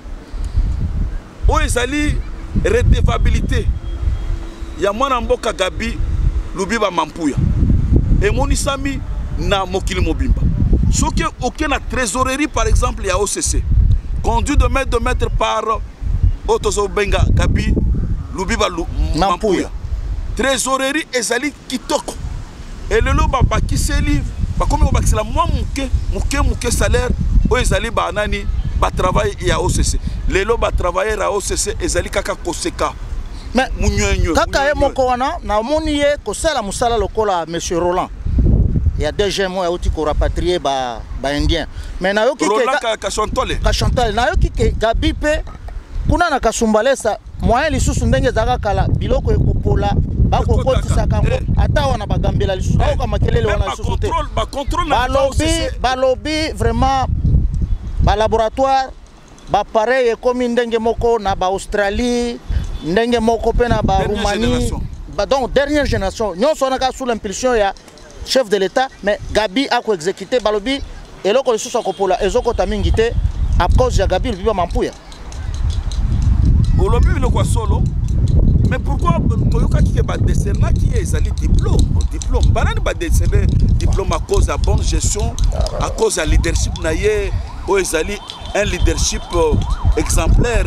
B: O ezali redevabilité. Ya mwana mboka Gabi Lubiba Mampuya. Et monisami na mokili mobimba. Soki aucun na trésorerie par exemple ya O C C. Conduit de maître de maître par Otozo Benga Gabi Lubiba Mampuya. Trésorerie ezali kitoko. Et le lo ba bakiseli ba comme ba bakisela moi muke muke muke salaire o ezali ba nani ba travail ya O C C. Le lo ba travailler à O C C ezali kaka koseka.
A: Mais kaka e moko wana na moni ye ko sala musala lokola monsieur Roland. Il y a deux gens qui ont rapatrié ba ba indien. Mais na yo ki
B: Roland ka Chantole.
A: Ka Chantole na yo ki Gabi pe kuna na kasumbalesa moyen lisusu ndenge zaka kala biloko ekopola bako kotisa kango ata wana bagambela lisusu bako kama kelele wana lisusu te
B: ba contrôle
A: ba lobby ba lobby vraiment ba laboratoire ba pareil comme ndenge moko na ba Australie ndenge moko pe na ba Roumanie ba donc dernière génération nous sommes sous l'impulsion ya chef de l'état mais Gabi a ko exécuter ba lobby eloko lisusu akopola ezoko tamingi te à cause ya Gabi Lubiba Mampuya.
B: Olobi le quoi solo, Mais pourquoi Toyoka qui est décerné qui est un diplôme, diplôme. Banane ba décerné diplôme à cause de la bonne gestion, à cause de leadership naie, ou ezali un leadership exemplaire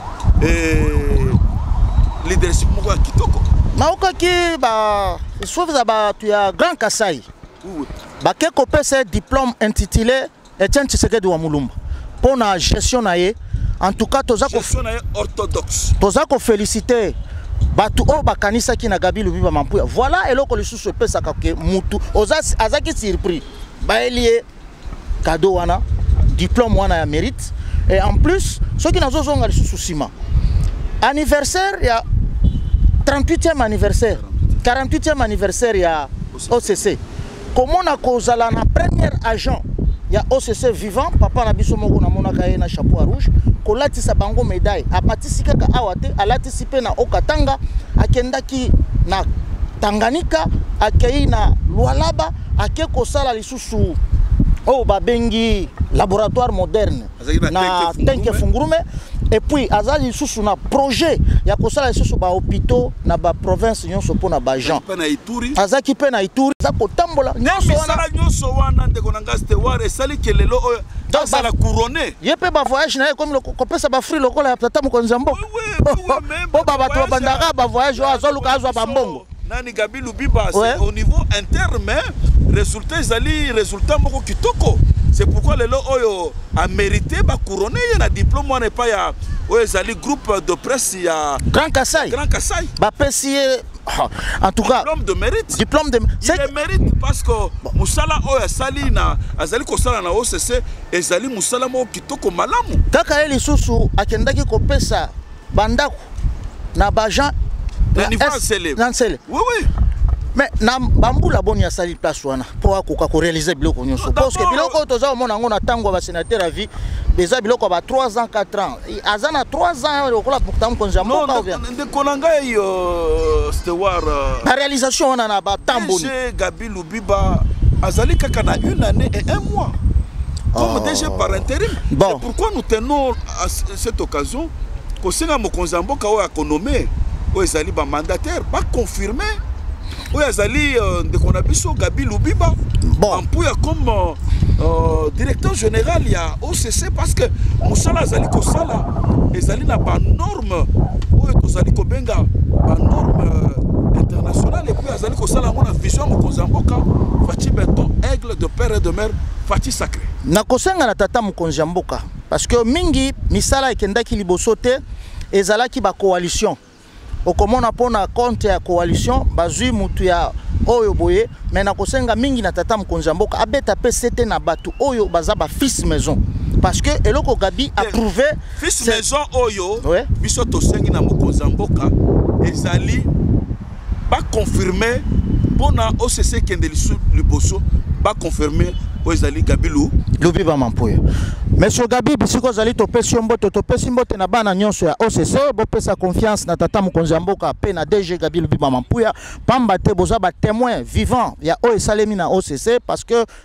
B: et leadership moko kitoko.
A: Maoka ki ba sauf ba tu as Grand Kassai.
B: Oui.
A: Ba ke kopé ce diplôme intitulé Etienne Tshisekedi wa Mulumba. Pour la gestion naie, en tout cas toza ko
B: gestion naie orthodoxe.
A: Toza ko féliciter batu o bakanisa ki na Gabi Lubiba Mampuya. Voilà eloko lisusu pesa ka ke mutu oza azaki surpris. Ba elie cadeau wana diplôme wana ya mérite et en plus ceux qui nazo zonga lisusu sima. Anniversaire ya trente-huitième anniversaire, quarante-huitième anniversaire ya O C C. Comment on a causé la premier agent ya O C C vivant, papa na biso moko na monaka ye na chapeau rouge, ko latisa bango médaille. A batisika ka awate, a latisipe na Okatanga, akendaki na Tanganyika, akei na Lualaba, ake ko sala lisusu o babengi laboratoire moderne na Tenke Fungurume. Et puis azali lisusu na projet ya kosala lisusu ba hôpitaux na ba province nyonso pona ba gens azaki pe na Ituri za kotambola
B: nyonso wana nyonso wana ndeko na ngaste ware sali kelelo oyo dans la couronne
A: yepe ba voyage na comme le kopesa ba free lokola ya tata mukonza mbo po ba bato bandaka ba voyage wa azoluka azwa ba mbongo
B: nani Gabi Lubiba c'est au niveau interne mais résultat zali résultat moko kitoko. C'est pourquoi le Oyo a mérité ba couronner un diplôme on n'est pas ya Oyo groupe de presse ya
A: Grand Kassai.
B: Grand Kassai.
A: Ba pesier en tout cas
B: diplôme de mérite.
A: Diplôme de
B: il mérite parce que musala Oyo sali na azali ko sala na O C C ezali musala mo kitoko malamu.
A: Kaka eli susu akendaki ko pesa bandako na bajan
B: na niveau célèbre. Oui oui.
A: Mais na bambula boni ya sali place wana pour akoka ko réaliser biloko nyonso parce que biloko toza mona ngo na tango ba sénateur à vie déjà biloko ba trois ans quatre ans azana trois ans lokola pour tam konza moko bien
B: de konanga yo c'était war
A: la réalisation wana na ba tamboni
B: Gabi Lubiba azali kaka na une année et un mois comme D G par intérim. Bon. Pourquoi nous tenons à cette occasion ko senga mokonza mboka o akonomé o ezali ba mandataire pas confirmé. Oui, Azali, de Konabiso, Gabi Lubiba, bon. Comme euh, directeur général, il y a O C C parce que Moussala Azali Kosala, Azali n'a pas norme, oui, Azali Kobenga, pas norme internationale, et puis Azali Kosala, on a vision, mon Konzamboka, Fati Beton, aigle de père et de mère, Fati sacré.
A: Nakosenga na tata Mukonzamboka, parce que Mingi, Misala et Kendaki Libosote, Ezalaki ba coalition. Okomona pona compte ya coalition bazui mutu ya oyo boye mais nakosenga mingi na tata Mukonzamboka abeta P C T na batu oyo baza ba fils maison parce que eloko Gabi a prouvé
B: fils maison oyo ouais. Biso tosengi na Mukonzamboka ezali pas confirmé pona O C C kendelisu liboso pas confirmé ezali Gabi
A: Lubiba Mampuya. Monsieur Gabi, bisiko zali to pesi mbote to pesi mbote na bana nyonso ya O C C, bo pesa confiance na tata Mukonzamboka pe na D G Gabi Lubiba Mampuya, pamba te boza ba témoin vivant ya o esalemi na O C C parce que